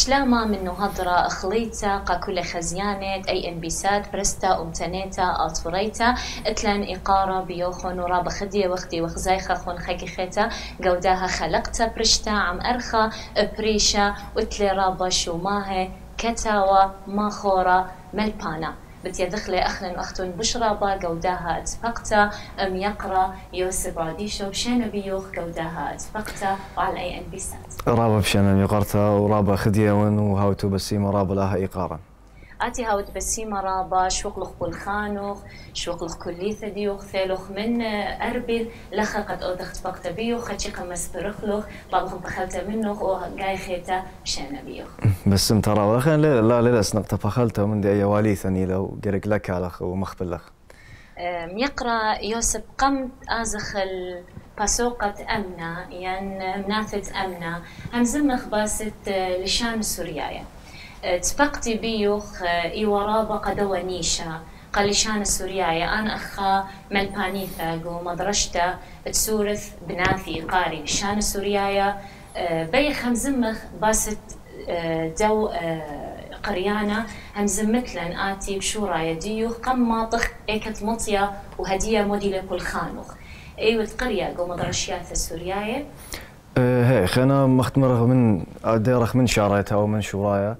شلاما منو هضرة خليتا قا كل خزيانة ANB سات برستا أمتنيتا أطفريتا اتلان إقارة بيوخون ورابا خدية وخدي وخزايخة خون خاكي خيتا قوداها خلقتا برشتا عم أرخا بريشا وتلي رابا شوماهي كتاوى ماخورة ملبانا بتي دخلي أخلن وأختون بشرابا قوداها اتفقتا يقرا يوسف عديشو بشينا بيوخ قوداها اتفقتا وعلى ANB سات رابا بشينا يقرتا ورابا خديون وهاوتو بسيمة رابا لها إقارا آتي هاوت بسيمة رابا شوقلخ بالخانوخ شوقلخ كليثة ديوخ ثالوخ من أربل لخا قد أودخت فقط بيوخ خدشي قمس برخلوخ بابخم بخلتا منوخ وقاي خيتا بشينا بيوخ بس ترى وخين لا ليلس نقطة فخلتا من دي أي واليثني لو قرق لك لخ ومخبل لخ يقرأ يوسف قمت آزخل باسوقة أمنا يعني مناثة أمنا همزمخ باست لشان السورياية تفقتي بيوخ إيورابا قدوة نيشا قلشان السورياية أنا أخا ملبانيثا قو مدرشتا تسورث بناثي قاري لشان السورياية بيخ همزمخ باست دو قريانا همزمتلن آتي بشورايا ديوخ قم ماطخ ايكت مطيا وهدية موديلة كل خانوخ ايوه قرية قو مدرشيات السورياية هي خينا مختمرغ من ديرخ من شاريتها ومن شورايا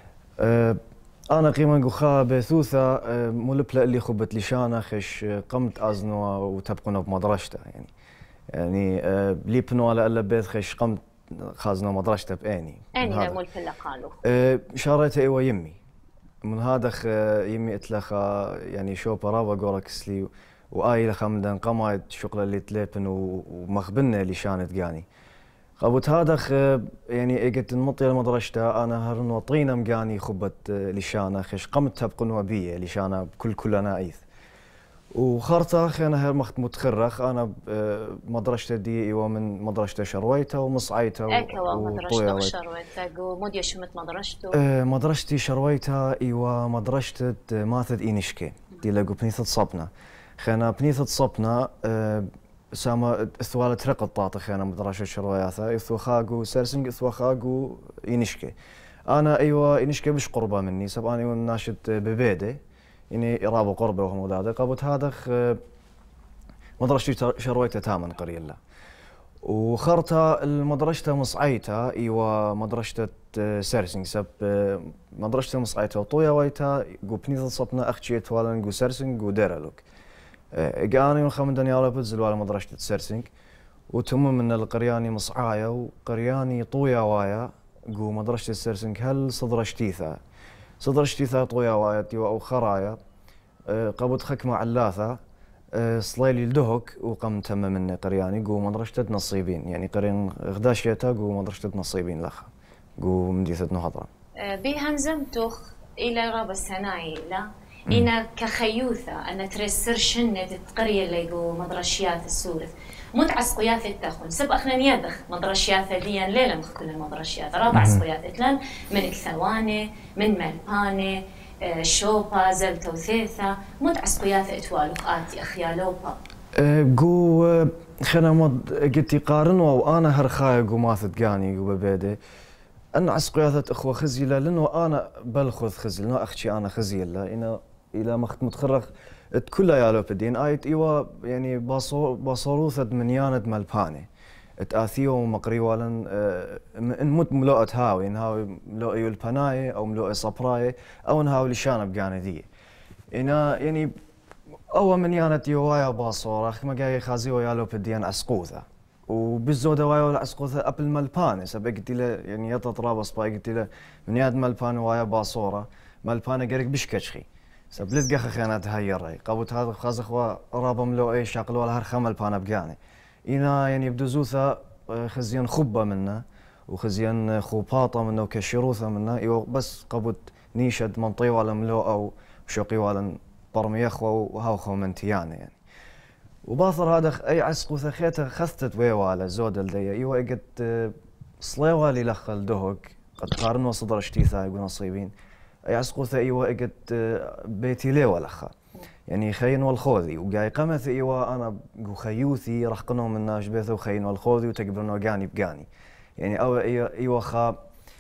أنا قيمة قخا بثوثة ملبلة اللي خبت لشانة خش قمت أزنوا وتبقنا بمدرشته يعني ليبنوا على ألا بيت خش قمت خازنا مدرشته بأني أني ملبلة قالوا شاريته إيوه يمي من هذا يمي اتلخا يعني شو برافا قوركس لي وآي لخا من قمايد شغلة اللي تليبن ومخبنة لشانة قاني قبوت هذا يعني اجت المطيه المدرشته انا هرن وطينا مقاني خبت لشانه خش قمت تبقن وبيه لشانه بكل انا ايث وخرطه انا هر مخت متخرخ انا مدرشته دي ايوا من مدرشته شرويته ومصعيته اكوا مدرشته شرويته وموديا شمت مدرشته مدرشتي شرويته ايوا مدرشته ماثد اينشكي دي لقو بنيثه صبنا خنا بنيثه صبنا ساما اثوالة رقد طاطخ انا مدرسة شروياثا اثو خاقو سرسنج اثو خاقو ينشكي انا ايوا ينشكي بش قربة مني سب انا ايوا ناشد ببيدي يعني رابو قربة وهم وداده قابوت هادخ مدرستي شرويته تامن قرية الله وخرطة المدرسة مصعيته ايوا مدرسة سرسنج سب مدرسة مصعيته وطويا ويتا قو بنيث صبنا اختشي اتوالا قو سرسنج قو ديرالوك إجاني من خمن دنيا بتزل ولا مدرسة السرسنج وتم من القرياني مصعايا وقرياني طويا وايا جو مدرسة السرسنج هل صدر شتيثا طويا وايا تيوا أو خرايا قبض خكمة علاثة صليلي الدهك وقم تم من قرياني جو مدرسة نصيبين يعني قرين غداشيتا جو مدرسة نصيبين لخا جو مديثة نهضرة بهم زمتخ إلى راب السناي لا إنا كخيوثة أنا ترسر شنة القرية اللي جو مدرشيات السورث متعس قياثة تاخون سب أخنا نيادخ مدرشيات ديان ليلة مخ كل المدرشيات رابع سقياثة لان من كثوانة من ملبانة شوبا زلتة وثيثة متعس قياثة اتوالوق آتي أخيالوبا جو خنا مد قلتي قارنوا وأنا هرخايا جو ماثت قاني جو ببيدي أنا عسقياثة أخوة خزيلة لأنه أنا بلخذ خزيل لأنه أختي أنا خزيلة إنا إلى مخت متخرخ كلها يالو بدين آيت إيوا يعني باصوروثة منيانة ملباني تآثيو مقري ولن إن مت ملوءة هاوي إن هاوي ملوء يلبناي أو ملوء صبراي أو إن هاوي لشانة بقاني دي إنا يعني أول منيانة يوايا باصورة ما جاي خازيو يالو بدين عسقوثة وبالزودة وايا ولا عسقوثة أبل ملباني سبق قلت له يعني يتطرابص باي قلت له منياد ملباني وايا باصورة ملباني قريق بشكشخي سبلت قخ خيانات هاي الرأي قابوت هذا خاز اخوة رابا ملو اي شاقل ولا هرخمل بانا بقاني إنا يعني بدزوثة خزيان خبة منا وخزيان خوباطة منا وكشروثة منا ايوه بس قابوت نيشد منطي ولا ملو او شوقي ولا برمي اخوة وهاو خو منتيانة يعني وباثر هذا اي عسقوثة خيته خثت ويوالا زود الدية ايوه قد صليوالي لخ الدهك قد قارنوا صدر اشتيثا يقول نصيبين أي عسقوثة إيوا إجت بيتي لي والأخا يعني خين والخوذي وجاي قمث إيوا أنا جو خيوثي راح قنوا من ناش بيثو خين والخوذي وتقبلنا وقاني بقاني يعني أو إيوا خا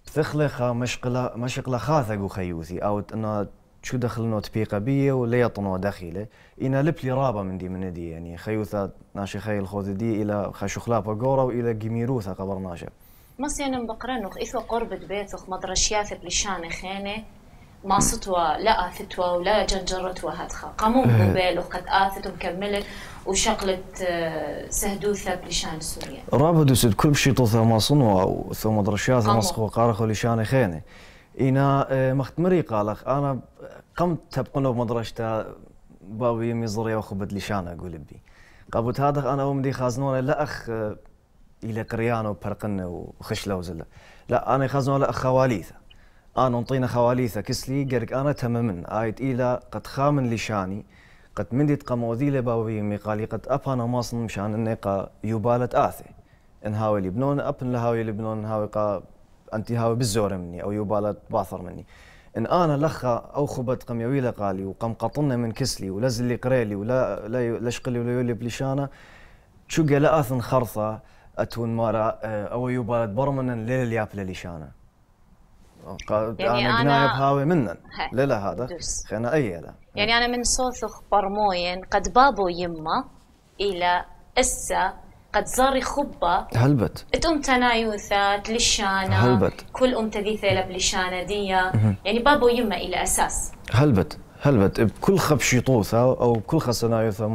بثخلخة مشقلة خاثق خيوثي أو إنه شو دخل إنه تبيقة بيه ولا يطنو دخيله إنا لبلي رابة من دي يعني خيوثة ناشي خيل خوذ دي إلى خشخلابة قورة وإلى جميروثة قبر ناشا مصيان بقرنوخ إثو قربة بيثوخ مدرشياث بلشانة خينة ما سطوى لا آثتوى ولا جنجرتوى هاتخا قامون بوبيل وقد آثت ومكملت وشقلت سهدوثة بلشان سوريا رابة دوسد كل بشي طوثة ما صنوى ثم مدرشياث مصخو قارخو لشانة خينة إنا مختمري قالخ أنا قمت تبقنو بمدرشتا بابي يمي زريا وخبت لشانة أقول بي قابوت هذا أنا ومدي خازنونا لا أخ إلى قريانو برقنة وخشلة وزلة لا أنا خازنونا لا أخ خواليثة أنا نطينا خواليثة كسلي قرق أنا تمامن آيت إلى قد خامن لشاني قد مندي تقموذي لبابي يمي قالي قد أبانا ماصن مشان النقا يبالة آثي إن هاوي لبنان أبن لهاوي لبنان هاوي قا أنت هاوي بالزورة مني أو يبالة باثر مني إن أنا لخا أو خبت قم يويلة قالي وقم قطنا من كسلي ولازل لي قريلي ولا لشقلي ولا يولي بلشانة شو لا آثن خرصة أتون مارا أو يبالة برمنا ليل يابل لشانة يعني أنا قنايب هاوي منن لا هذا خينا أي لا يعني أنا من صوثخ برموين قد بابو يما إلى إسا قد زاري خبة هلبت اتقوم تنايوثات للشانة هلبت كل تذيثة لبلشانة ديا يعني بابو يما إلى أساس هلبت بكل خبشي طوثة أو كل خسنايوثة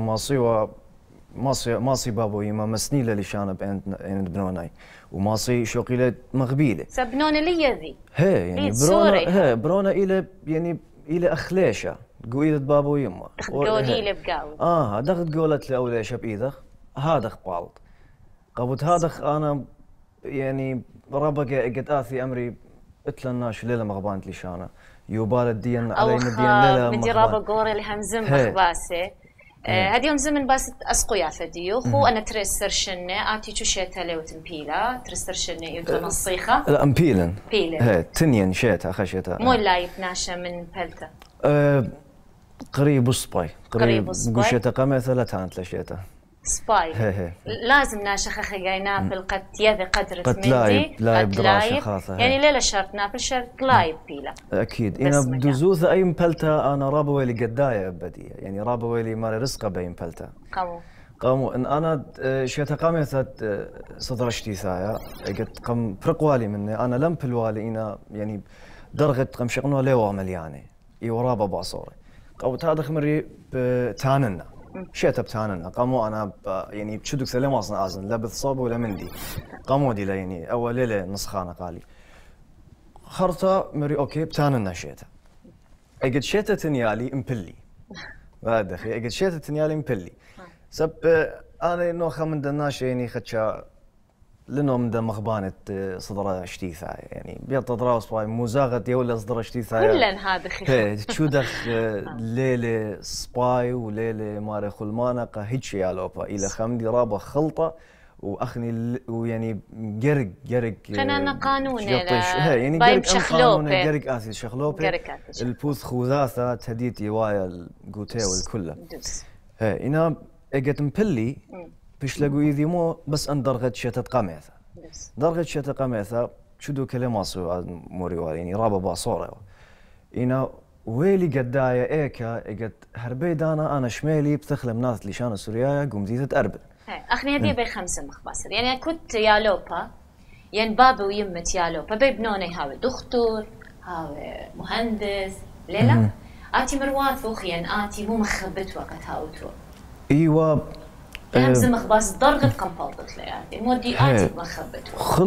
ماصي بابو يما مسنيلة لشانة بين بنوناي وماصي شوقيلة مغبيلة سبنون اللي يذي هي يعني برونا إلى أخليشة قويدة بابو يما دولي بقاوي دخت قولت لأوليشة بإيدخ هادخ بالط قبض هادخ أنا يعني ربقة قد آثي أمري اتلناش ليلة مغبانت لشانة يوبالة ديان علي نديان ليلة مغبانت مدي رابا قوري اللي همزم مخباسي هادي يوم زمن باس أسقو فديو خو أنا ترسر شنة آتي شو شيتها لو تنبيلا ترسر شنة يوتو نصيخة لا أمبيلن بيلن تنين شيتها خشيتها مو لا يتناشى من بلتا قريب سباي قريب قشيتها قميثة لا تانت لشيتها سباي لازم ناشخ خجاي نابل قد يذي قدرت قد لايب يعني ليلة شرط نابل شرط لايب بيلا أكيد إنا بدوزوث أي مبلتا أنا رابا ويلي قدايا بدي يعني رابا ويلي ماري رزقة بي مبلتا قاموا إن أنا شيتا قاميثة صدرشتي ثايا قد قم برقوالي مني أنا لم بالوالي إنا يعني درغت قم شقنوا لي وعمل يعني ورابا باصوري قوت هذا خمري بتاننا شيتا بتاننا قاموا أنا يعني بشدك سلام أصلا أزن لا بالصوب ولا مندي قاموا دي يعني أول ليلة نسخانة قالي خرطة مري أوكي بتاننا شيتا أجد شيتا تنيالي مبلي بعد أخي أجد شيتا تنيالي مبلي سب أنا إنه خمن دناش يعني خدشة لأنه من دم مخبانة صدرة شتيثة يعني بيض دراوس واي مزاغة يولا صدرة شتيثة كلن هذا خير شو دخ ليلة سباي وليلة ماري خلمانقة هيتشي يا لوبا إلى خمدي رابا خلطة وأخني ويعني قرق خنانا قانون يعني بايب شخلوبة قرق آسي شخلوبة البوث خوذاثة تهديتي وايا القوتي والكلة هنا اجت مبلي بيش لقوا يذي مو بس ان درغت شتت قميثة درغت شتت قميثة شدو كلمة سو موري يعني رابا باصورة إنا ويلي قدايا إيكا اجت هربي أنا شمالي بتخلم ناس لشان السوريايا قوم زيدة تأربل أخني هدي بخمسة مخبصر يعني كنت يا لوبا يعني بابا ويمت يا لوبا بيبنوني هاوي دكتور هاوي مهندس ليلا آتي مرواث وخيان آتي مو مخبت وقت هاوتو ايوه همزة مخباص درغت قنبلت لي مودي آتي مخبت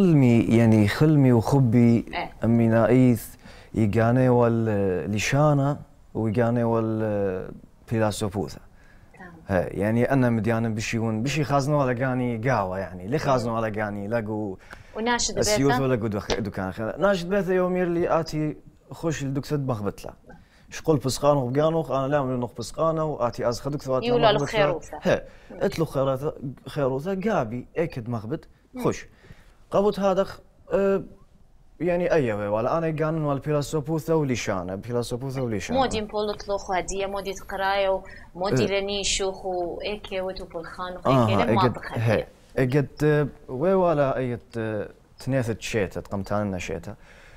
خلمي وخبي أمي نايث يقاني واللشانة ويقاني والبيلاسوبوثة يعني أنا مديانا بشي خازنو على قاني قاوة يعني ليه خازنو على قاني لقوا وناشد السيوث ولا دكان ناشد بيثا يوم يرلي آتي خوش الدكسد مخبت له شقول بسقانه وبقانوخ أنا لا أمري نخ بسقانه وآتي أز خدك ثوات يقولوا له خيروثة اتلو خيروثة قابي اكد مخبت خوش قبط هذا يعني أيوة ولا أنا قانن والبيلاسوبوثة وليشانة بيلاسوبوثة وليشانة مودي مبولت لوخ هدية مودي تقرايو مودي لنيشوخ وإيكي وتوبولخان وإيكي لما بخدية اجد ولا أيت تنيثت شيتا تقمتاننا شيتا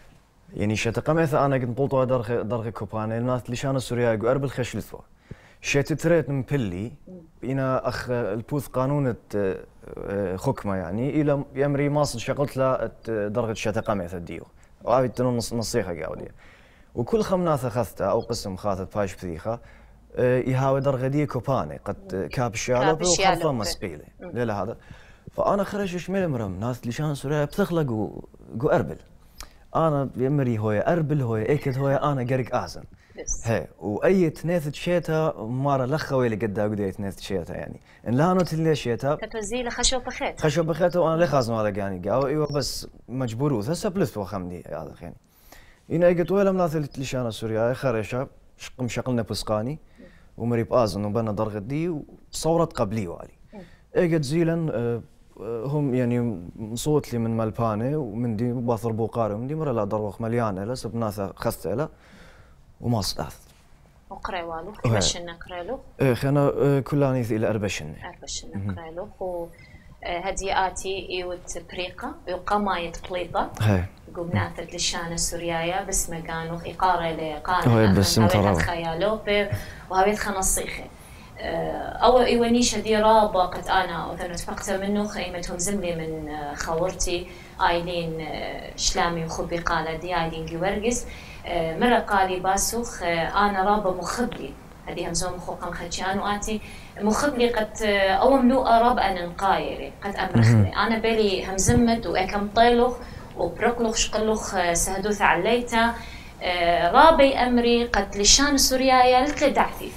يعني شتقمث أنا قد بولتوا درخ كوباني الناس لشان سوريا قرب الخشلثوا شت تريت من بلي إنا أخ البوث قانون خكمة يعني إلى يمري ماصل شغلت لا درجة شتقمث الديو وهاي تنو نصيحة قاودية وكل خمناث أخذتها أو قسم خاثت بايش بثيخة يهاوي درجة دي كوباني قد كاب الشالوبي وخلفه مسقيلة ليلة هذا فأنا خرج شميل مرم ناس لشان سوريا بتخلق وقو أربل أنا يمري هوي أربل هوي أكد هوي أنا قرق أحسن هي وأي تنيث شيتها مرة لخوي اللي قد أقول تنيث شيتها يعني إن لا أنا تلي شيتها تتوزيله خشوا بخيت خشوا بخيت وأنا ليه خازن هذا يعني قاو إيوه بس مجبور هسه بلث وخمدي هذا يعني إن أجت ولا مناث لشان سوريا خرجها شقلنا بسقاني ومريب آزن وبنا درجة دي وصورت قبلي والي اجت زيلا هم يعني صوت لي من ملبانه ومن دي باثر بوقاري ومن دي مره لا دروخ مليانه لا سب ناس خذت له وما صدعت وقريوالو بشنا قريلو خنا كلاني الى اربشنا قريلو و هدياتي ايوت بريقه وقمايت بليطه قمنا ناثر لشانه سوريايا بس مكانو اقاره لقانه بس مترا خيالوبي وهاويت خنصيخه أو إيوانيشة دي رابا قد أنا أثنى تفقت منه خيمتهم زملي من خورتي آيلين شلامي وخبي قالة دي آيلين جورجس مرة قالي باسوخ أنا رابا مخبلي هذه همزوم مخوقا مخدشان وآتي مخبلي قد أو ملوء راب أنا نقايري قد أمرخني أنا بالي همزمت وأكم طيلوخ وبرقلوخ شقلوخ سهدوث عليتا رابي أمري قد لشان سوريايا لتل دعثيث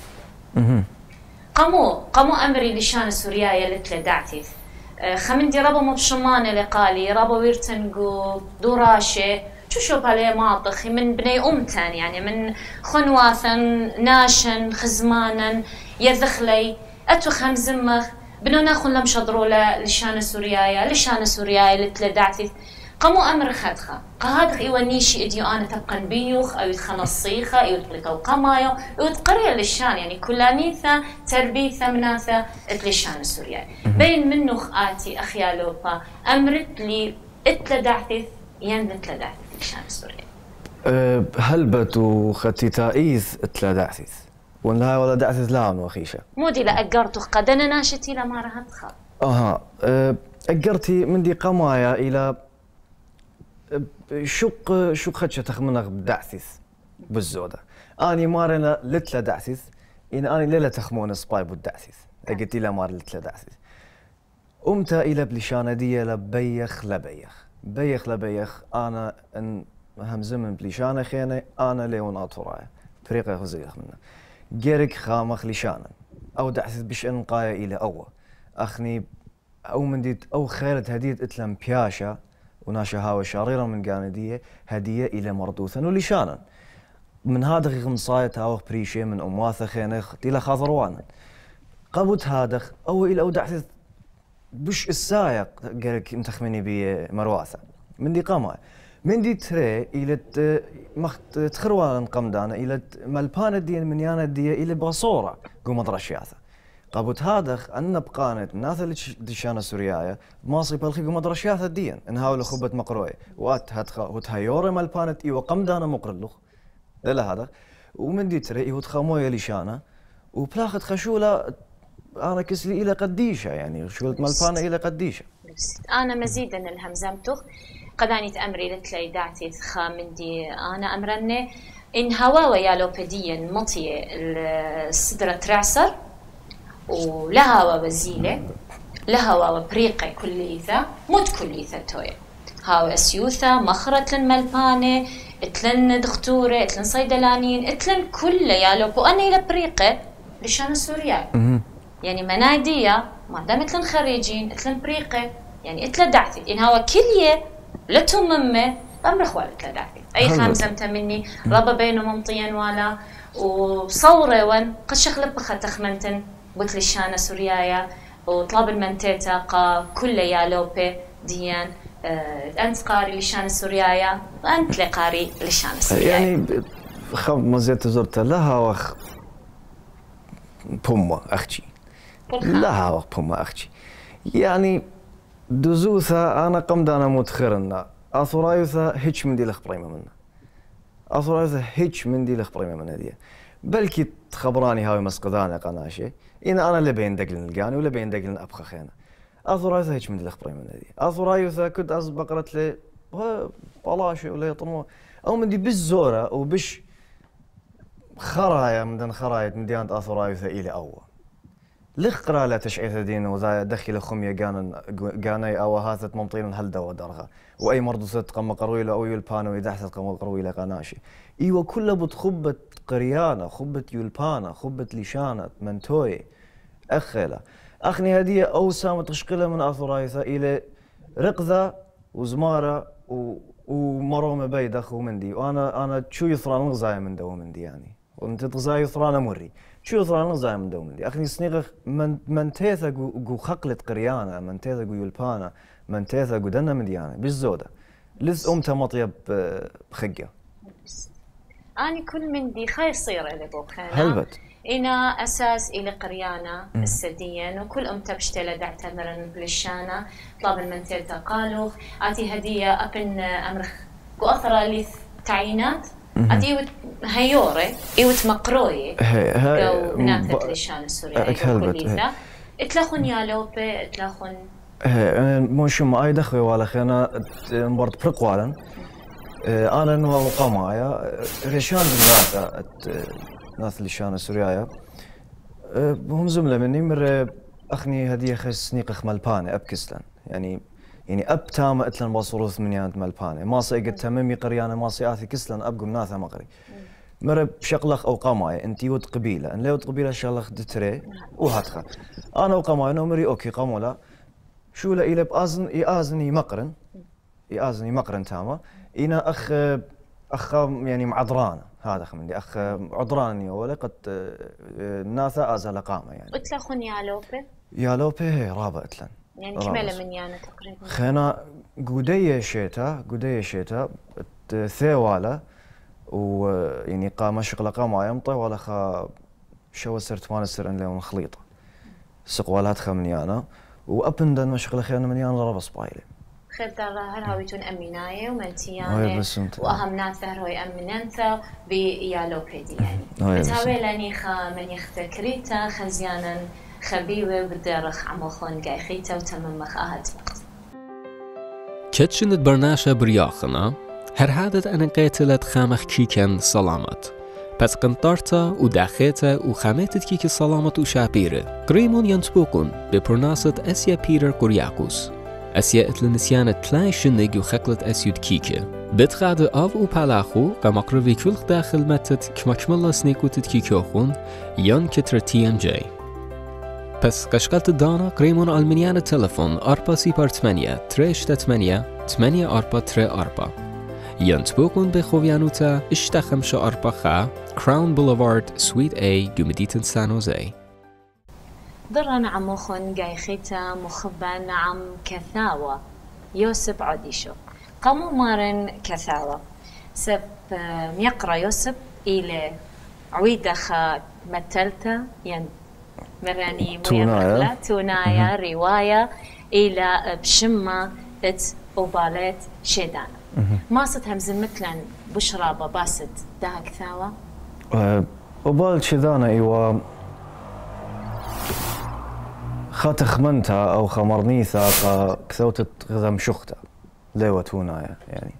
قامو أمري لشان سوريايا لتل دعثيث خمندي رابا مبشمانة لقالي رابا ويرتنقو دوراشي شو بالي ماطخي من بني أمتان يعني من خنواثا ناشن خزمانا يذخلي أتوخ همزمخ بنو ناخن لم شضروا لشان سوريايا لتل دعثيث قامو أمر خدخة قهادخ إيوانيشي إديو أنا تبقى بيوخ أو يتخنصيخة أو يتقلقوا قمايو أو يتقرية للشان يعني كلانيثة تربيثة مناثة اتلشان السورياي بين منوخ آتي أخيالوبا أمرت لي اتلدعثث اتلدعثث لشان السورياي هلبت وختيتايث اتلدعثث ولا ولا دعثث لا وخيشة مودي لأقرتو قدنا ناشتي لما رهدخة أقرتي من دي قمايا إلى شق خدشة تخمنغ بدعثث بالزودة أني مارنا لتلا دعثث إن أني ليلة تخمون سباي بالدعثث قلت إلى مار لتلا دعثث أمتا إلى بلشانة دي لبيخ أنا إن همزمن بلشانة خينة أنا ليون أطراي طريقة خزيخ منه جيرك خامخ لشانا أو دعثث بش انقايا إلى أخني أو من ديت أو خيرت هديت إتلم بياشا وناشا هاوي شريرة من قاندية هدية إلى مردوثا ولشانا من هذا غير مصايت هاوخ بريشي من أمواثة خينخ إلى خاطروانا قبوت هادخ أو إلى أو دعثث بش السايق قالك متخمني بمرواثة من دي قاما من دي تري إلى تخروان قمدانا إلى ملبانة دي منيانة دي إلى بصورة قوم درشياثة قبوت هادخ أن بقانت ناث لشان سوريايا ماصي بالخي قوم درشياثة ديا إن هاول خبت مقروي وات هدخا وتهيوري ملبانت إيوه قمدانا مقرلوخ لا هذا ومن دي تري إيوه تخامويا لشانا وبلاخت خشولة أنا كسلي إلى قديشة يعني شولة ملبانة إلى قديشة أنا مزيدا الهمزمتوخ قداني تأمري لتلي دعتي ثخا من دي أنا أمرني إن هواوي يالوبيديا مطية السدرة ترعسر ولها وزيلة لها وبريقة كليثة مت كليثة توي هاو أسيوثة مخرة للملبانة اتلن دكتورة اتلن صيدلانين اتلن كله يالوبو أنا إلى بريقة لشان السوريات يعني منادية ما دام اتلن خريجين اتلن بريقة يعني اتلا دعثي إن هاو كلية لتممة أمر خوال اتلا دعثي أي خامزمت مني ربا بينه ممطيا ولا وصورة وان قد شغل بخا تخمنتن قلت للشانة سوريايا وطلب المنتيتا قا كل يالوبي ديان أنت قاري للشانة سوريايا وأنت لقاري للشانة سوريايا يعني خب مزيت زرت لها وخ بوما أختي لها وخ بوما أختي يعني دزوثا أنا قمد أنا متخرنا أثرايوثا هيش من دي الخبريمة منا أثر هيك من دي الخبريمة من هدية بلكي تخبراني هاوي مسقدانة قناشي أنا لبين دقلن القاني ولبين دقلن أبخى خينا أثر هيك من دي الخبريمة من هدية أثر كنت بقرت لي بلاشي ولا يطمو أو من دي بالزورة وبش خرايا من خرايا من ديانت أثر إلى أول لخقرا لا تشعيث دين وذا دخل خمية قاني أو هاثت ممطين هلدا ودرغا وأي مرض ست قم قرويلة أو يلبانا ويدحثت قم قرويلة قناشي إيوه كله بتخبت قريانة خبت يلبانا خبت ليشانة منتوي أخيلة أخني هدية أو سامة تشقلة من أثرايثة إلى رقذة وزمارة ومرومة بيدخ ومندي وأنا شو يثران غزايا من دو مندي يعني وانت تغزاي يثران مري شو يثران غزايا من دو مندي أخني سنيغ من تيثا جو خقلت قريانة من تيثا جو يلبانا من تيثا جو دنا منديانة بالزودة لز أمتا مطيب بخقة أنا كل مندي خاي صير إلي بوخانا هلبت إنا أساس إلى قريانا السديين وكل أمتا بشتلة دعتمرن بلشانا طلب المنتلتا قالوا آتي هدية أبن أمرخ وأثر لي تعيينات آتي هيوري إيوت مقروي جو بناتت لشان السورية كليثة اتلاخون يالوبي اتلاخون موشو ما أي دخوي ولا خينا مبارد برقوالا أنا نوع قمايا ريشان بالذات ناس لشان السورية هم زملاء مني مر أخني هدية خس سنيق ملبانة أبكسلن يعني أب تام أتلن بصروث من يانت ملبانة ما صيقت تمامي قريانة ما صياثي كسلن أبقوا ناثا مقري مر بشقلخ أو قمايا أنتي ود قبيلة أن لو قبيلة شغلخ دتري وهاتخا أنا وقمايا نومري أوكي قمولا شو لا إلى يأذني مقرن تاما إنا أخ يعني معذران هذا خمندي أخ عذراني ولا قد ناثا أزال قامة يعني أتلاخون يالوبي هي رابع أتلن يعني كمالة من يانا تقريبا خينا قودية شيتا ثيوالا ويعني قام شغلة قامة يمطي ولا خا شو سرت ما نسر إن لهم خليطة سقوالات خمنيانا وأبندن مشغلة خينا من يانا ربص بايلي خير ترى هاويتون أميناية ومنتيانة وأهم ناس هروي أمينانتا بيالوبيدي يعني بتاوي لاني خا من يختكريتا خزيانا خبيوة بدرخ عموخون قايخيتا وتمم مخاهد وقت كتشند برناشا برياخنا هرهادت أنا قيتلت خامخ كيكن سلامت پس قنطارتا و داخيتا و خامتت كيك سلامت و شابيرة قريمون ينتبوكن ببرناست أسيا بيتر كورياكوس أسيا إتلنسيانة تلاي شنق وخقلت أسيود كيكة بتخاد أف و بالاخو قمقروي كلخ داخل متت كمكملا سنيكوتت كيكوخون يان كتر تي ام جي بس قشقلت دانا قريمون ألمنيان التلفون أربا سيبار 8 تريش 8 8 أربا تري أربا يان تبوكون بخوفيانوتا اشتخم شا أربا خا كراون بولوارد سويت اي جمديتن سانوزي ضرنا عموخن قايخيتا مخبان عم كثاوة يوسب عوديشو قاموا مارن كثاوة سب يقرأ يوسب إلى عويدة خا متلتا ين مراني تونايا رواية إلى بشمة ات أوبالات شيدان ماست همزن مثلا بشرابة باست داها كثاوة أوبال شيدانا إيوا خاتخمنتا أو خمرنيثا كثوت غذا مشختا ليوة تونايا يعني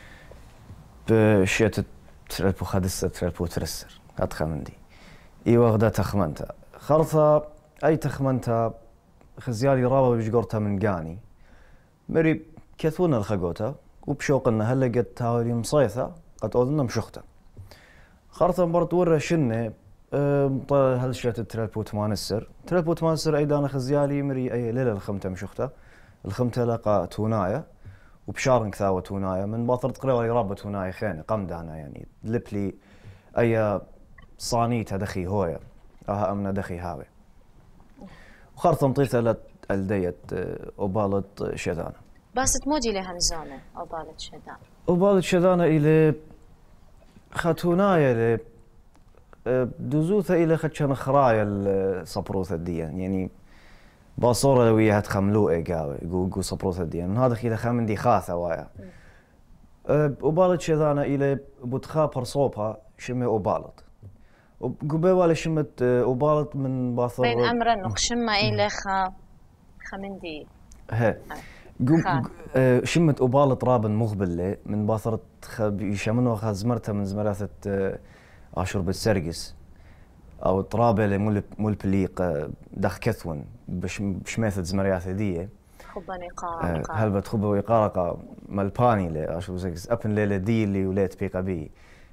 بشيت ترلبو خادسة ترلبو ترسر هاتخمندي إيوا غدا تخمنتا خرطة أي تخمنتا خزيالي رابا بجقورتا من قاني مري كثونا الخقوتا وبشوقنا هلا قد تاولي مصيثة قد أوذنا مشختا خرطة مبارت ورا شنة هل شيت ترلبو تمانسر ترلبو تمانسر أيضا أنا خزيالي مري أي ليلة الخمتة مشختا الخمتة لقى تونايا وبشارن كثاوة تونايا من باطر تقريبا رابا تونايا خيني قمدانا يعني لبلي أي صانيتها دخي هويا أها أمنا دخي هاوي وخرطة مطيثة لديت أوبالت شيدانا باست موجي لها نزانة أوبالت شيدانا أوبالت شيدانا إلى خاتونايا دوزوثة إلى خدشان خرايا الصبروثة دي يعني باصورة لو وياها تخملوئي قاوي قو صبروثة دي من هذا خيلة خامن دي خاثة وايا وبالت شذانا إلى بتخا برصوبها شمي وبالت وقبي ولا شمت وبالت من باثر بين أمرا نقشمة إلى خمندي ها شمت وبالت رابن مغبلة من باثرة يشمنوا خازمرتها من زمراثة عاشور بالسرقس أو ترابة مول بليق دخ كثون بش ماثد زمرياثة دي خباني قارقة هل بتخبه ويقارقة مالباني لي عاشور بالسرقس أبن ليلة دي اللي وليت بيقا بي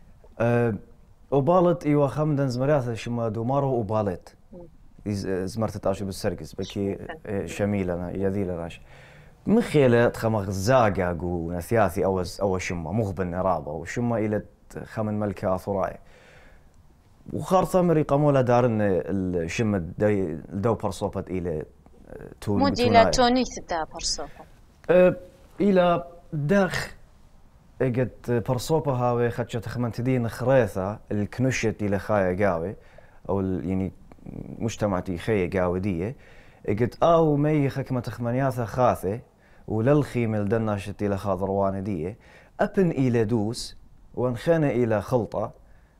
وبالت إيوا خمدن زمرياثة شما دومارا وبالت زمرتة عاشور بالسرقس بكي شميلة يذيلة راش مخيلة تخمغ زاقا قو نثياثي أو شما مغبن رابا وشما إلى خمن ملكة ثراي وخارطة مريقة مولا دارن الشمة دو برصوبة إلى تون مودي إلى توني دا برصوبة إلى داخ اجت برصوبة هاوي خدشة تخمن تدين خريثة الكنشة إلى خايا قاوي أو يعني مجتمعتي خايا قاوي دي اجت مي خكمة تخمنياثة خاثة وللخيم الدناشة إلى خاضروان دي أبن إلى دوس وانخانة إلى خلطة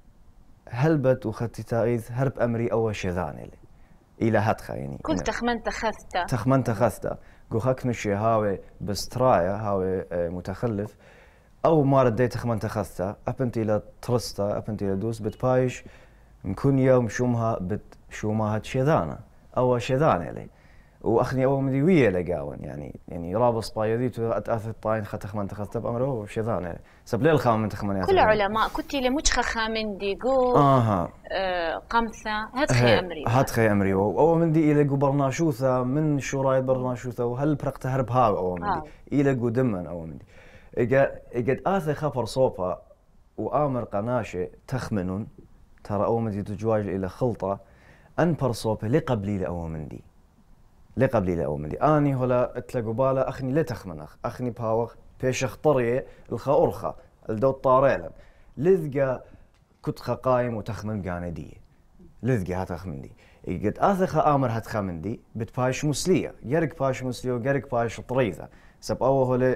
هلبت وخدتي تايذ هرب أمري أول شذان إلى هتخا يعني كل تخمنت خذته تخمنت خذته قو خكنشي هاوي بسترايا هاوي متخلف أو ما رديت تخمنت خذته أبنت إلى ترستا أبنت إلى دوس بتبايش مكون يوم شومها بتشومها شذانة أو شذان إلي واخني اول مدي ويا لقاون يعني رابص بايديتو اتاثر طاين خمن تخذت بامره شذان سب لي الخام من تخمن كل علماء كنت لمجخ خامن ديقو قمثة هاتخي امري او من دي الى برناشوثه من شرايط برناشوثه وهل برقت هرب ها او من دي الى قدما او من دي اجد اثي خبر صوفا وامر قناشه تخمن ترى او من دي تجواج الى خلطه ان برصوفه لقبلي او من دي لقبلي لأومدي أني هلا أتلقوا بالا أخني لا تخمنخ أخني بهاوخ بيش اخطري الخا الدوت طاريلا لذقة كتخا قايم وتخمن قاندية لذقة هتخمن دي قد آثخا آمر هتخمن دي بتبايش مسلية يرق بايش مسلية ويرق بايش طريثة سب أوه هلا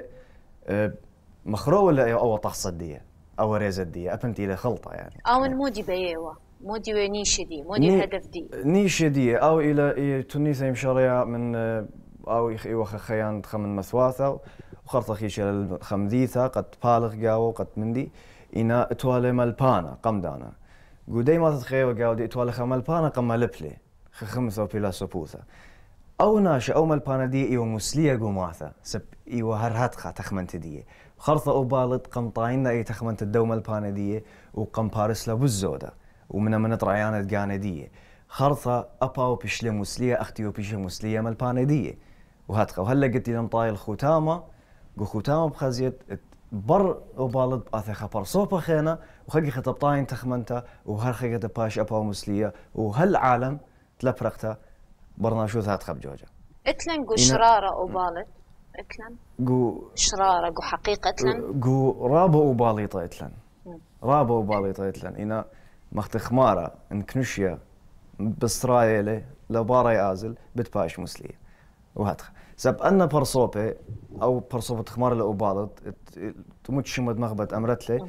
مخرو ولا أو تحصدية أو ريزدية أبنتي لخلطة يعني أو المودي بيوا مودي ونيشة دي مودي هدف دي نيشة دي أو إلى تونسية مشاريع من أو يخ خيان خمن مثواثة وخرطة خيشة الخمديثة قد بالغ قاو قد مندي إنا توالي ملبانا قمدانا قودي ما تتخيل قاو دي توالي خملبانا قم ملبلي خمسة وبلا سبوثة أو ناشا أو ملبانا دي إيو مسلية قماثة سب إيو هرهتخا تخمنت دي خرطة أو بالد قم طاينا إي تخمنت الدو ملبانا دي وقم بارس لبزودة ومن طريانة قاندية خرطة أباو بيشلي مسلية أختيو بيشلي مسلية مالباندية وهاتخا وهلا قلت لهم طاي الختامة قو ختامة بخزيت بر وبالد أثخا برصوبة خينا وخلقي خطب طاين تخمنتا وهرخي قد باش أباو مسلية وهل عالم تلبرقتا برناشوث هاتخا بجوجة اتلن قو شرارة وبالد اتلن قو شرارة قو حقيقة اتلن قو رابو وباليطة اتلن رابو وباليطة اتلن إنا مخت خمارة انكنشيا بسترايلة لبارا يازل بتباش مسلية وهاتخ سب أن برصوبة أو برصوبة خمارة لأوبالت تموت شمد مغبت أمرتلي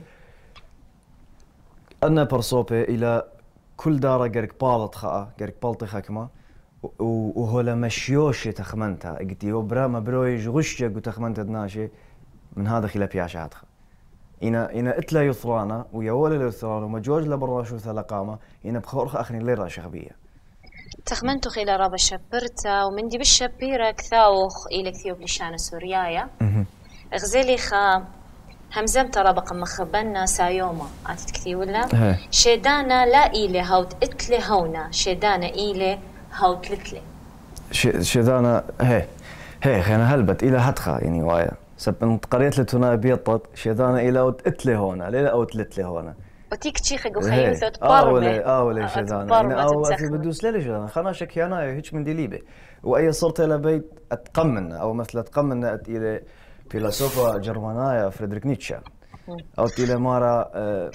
أن برصوبة إلى كل دارة قرق بالت خاء قرق بالتي خاكما وهولا مشيوشي تخمنتها قلت يوبرا مبرويج غشية قو تخمنت دناشي من هذا خلا بياشا هاتخ إنا إتلا يثرانا ويولا يثرانا ومجوج لبراشو ثلاقامة إنا بخورخ أخني لي راشي خبية تخمنتو خيلا رابا شبرتا ومن دي بالشبيرة كثاوخ إلى كثيوب لشان سوريايا اغزيلي خا همزمت رابق مخبنا سايوما عاتت كثي ولا شيدانا لا إلي هاوت إتلي هونا شيدانا إلي هاوت لتلي شيدانا هي خينا هلبت إلى هتخا يعني وايا سب قريت لتونا بيطط شيدانا إلى أوت إتلي هونا ليلا أوت لتلي هونا وتيك تشيخ وخيوثة تبرمي ولا شيدانا أنا أو في بدوس ليلة شيدانا خنا شكيانا هيك من ديليبي وأي صرت إلى بيت أتقمن أو مثل أتقمن إلى فيلسوفا جرمانايا فريدريك نيتشه أو إلى مارا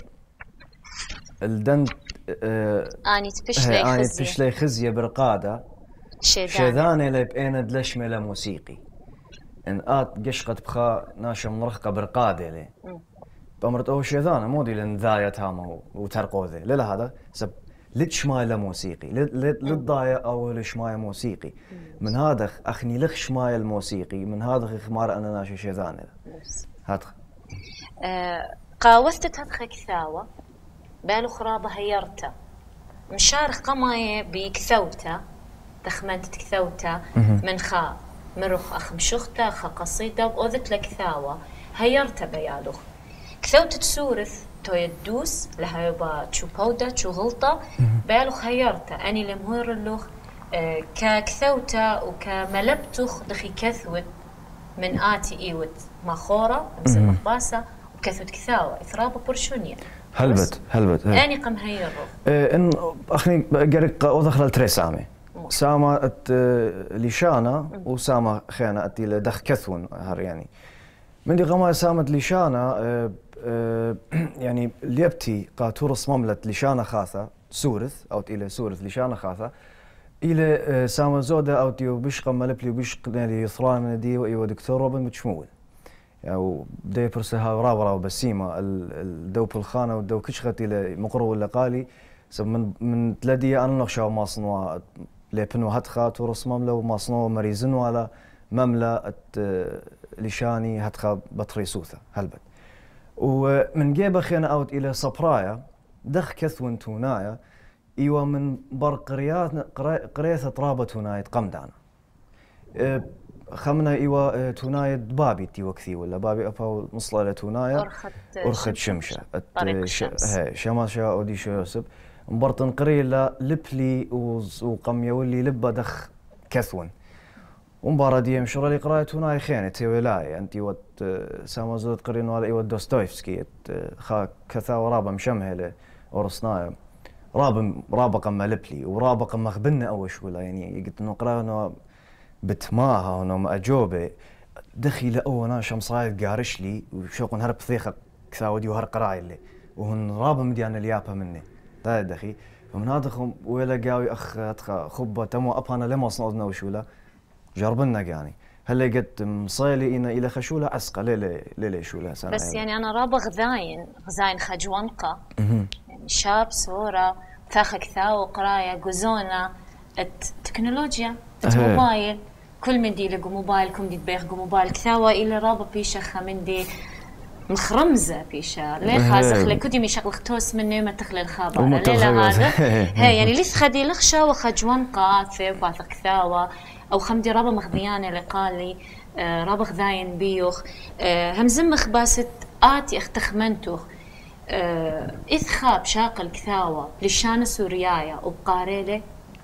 الدنت أني تبشلي خزية برقادة شيدانا اللي بأنا دلشمة موسيقي ان قشقت بخا ناشا مرخقه برقاده لي بامرت او شيذانه مودي لان ذايا تاما وترقوذي لا هذا سب لتشمايله موسيقي للضايا او لشمايه موسيقي من هذا اخني لخ شمايه الموسيقي من هذا خمار انا ناشا شيذانه هات قاوستت هدخ كثاوه بالو خرابه هيرته مشارخ قمايه بكثوته تخمنت كثوته من خا مرخ أخ مشخته خا قصيدة وأذت لك ثاوة هيرت بيالوخ كثوت تسورث تو يدوس لها يبا تشو بودة تشو غلطة بيالوخ هيرت أني لمهور اللوخ ككثوته وكملبتوخ دخي كثوت من آتي إيوت مخورة مثل مخباسة وكثوت كثاوة إثرابة برشونية هلبت أني قم هيرو إن أخني قرق أودخل التريسامي سامة ليشانا وسامة خيانة أتي لدخ كثون هر يعني من دي غما سامة ليشانا يعني ليبتي قاتور صمملة ليشانا خاثة سورث أو إلى سورث ليشانا خاثة إلى سامة زودة أو تيو بشق ملبلي وبشق لي يثران من دي وإيو دكتور روبن بتشمول يعني بدي برسها رابرة وبسيمة الدوب الخانة والدو كشختي لمقرو ولا قالي سب من تلدي أنا نخشى ما صنوا لبنو هتخا تورس مملة وما صنوا مريزن ولا مملة لشاني هتخا بطري سوثة هلبت ومن جيبه خينا أوت إلى صبرايا دخ كثون تونايا إيوا من بر قريثة طرابة توناية قمدانا خمنا إيوا توناية بابي تيوا كثي ولا بابي أفا مصلة توناية أرخد شمشة شماشة أوديشو يوسب مبرطن قريلا لبلي وقم يولي لبا دخ كثون ومبارا دي مشرا لي قراية هنا خيانة تيولاي انتي وات ساما زود قرين ولا ايوات دوستويفسكي خا كثا ورابا مشمهلة ورصنايا رابا قم لبلي ورابا قم مخبنا اوش ولا يعني قلت انه قرانا بتماها ونو اجوبه دخي لأو انا شمصايد قارش لي وشوقن هرب ثيخة كثا ودي وهر قراي اللي وهن رابا مديان اليابا مني دا دخي فمن هذا خم ولا قاوي اخ اتخا خبه تمو ابانا لما صنعنا وشولا جربنا يعني هلا قد مصيلي إنا إلى خشولة عسقة ليلة شولا سنة بس يعني أنا رابغ غزاين خجوانقة يعني شاب صورة ثاخك ثاو قراية جوزونا التكنولوجيا الموبايل كل من دي لقو موبايل كم دي تبيخ موبايل كثاوة إلى رابا بيشة من دي مخرمزة بيشة ليه خازخ لكودي ميشغل توس مني ما تخلي الخابر ليلة هذا هي يعني ليس خدي لخشة وخجوانقة ثيب باثق ثاوة أو خمدي رابا مخذيانة لقالي رابا خذاين بيوخ همزمخ باست آتي اختخمنتوخ إذ خاب شاقل كثاوة لشان سوريايا وبقاريلي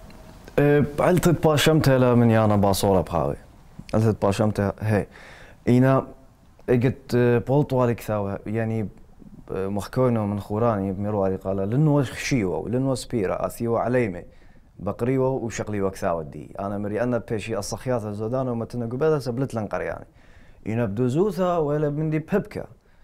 علتت باشمتها لا من يانا باصورة بخاوي علتت باشمتها هي إينا قلت بولطوالي كثاوة يعني مخكونه من خوراني بميروالي قال لنو خشيوة لنو سبيرة أثيو عليمي بقريوه وشقليوه كثاوة دي أنا مري أنا بيشي الصخيات الزودان ومتنا قبلها سبلت لنقر يعني ينبدو زوثا ولا من دي بهبكة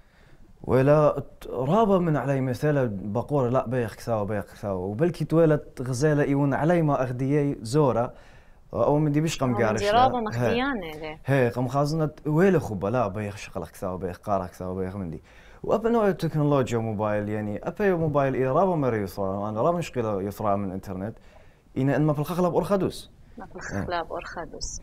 ولا رابا من علي مثلا بقول لا بيخ كثاوة وبلكي تولت غزالة يون علي ما أخديي زورة أو من دي بيش قم قارش رابا مخديانة هي قم خازنة ويلا خبا لا بيخ شقلك كثاوة بيخ قارك كثاوة بيخ من دي وأبا نوع التكنولوجيا موبايل يعني أبا موبايل إذا رابا مري يثرى أنا رابا مشكلة يثرى من الإنترنت إن ما في الخخلاب أرخدوس ما في الخخلاب أرخدوس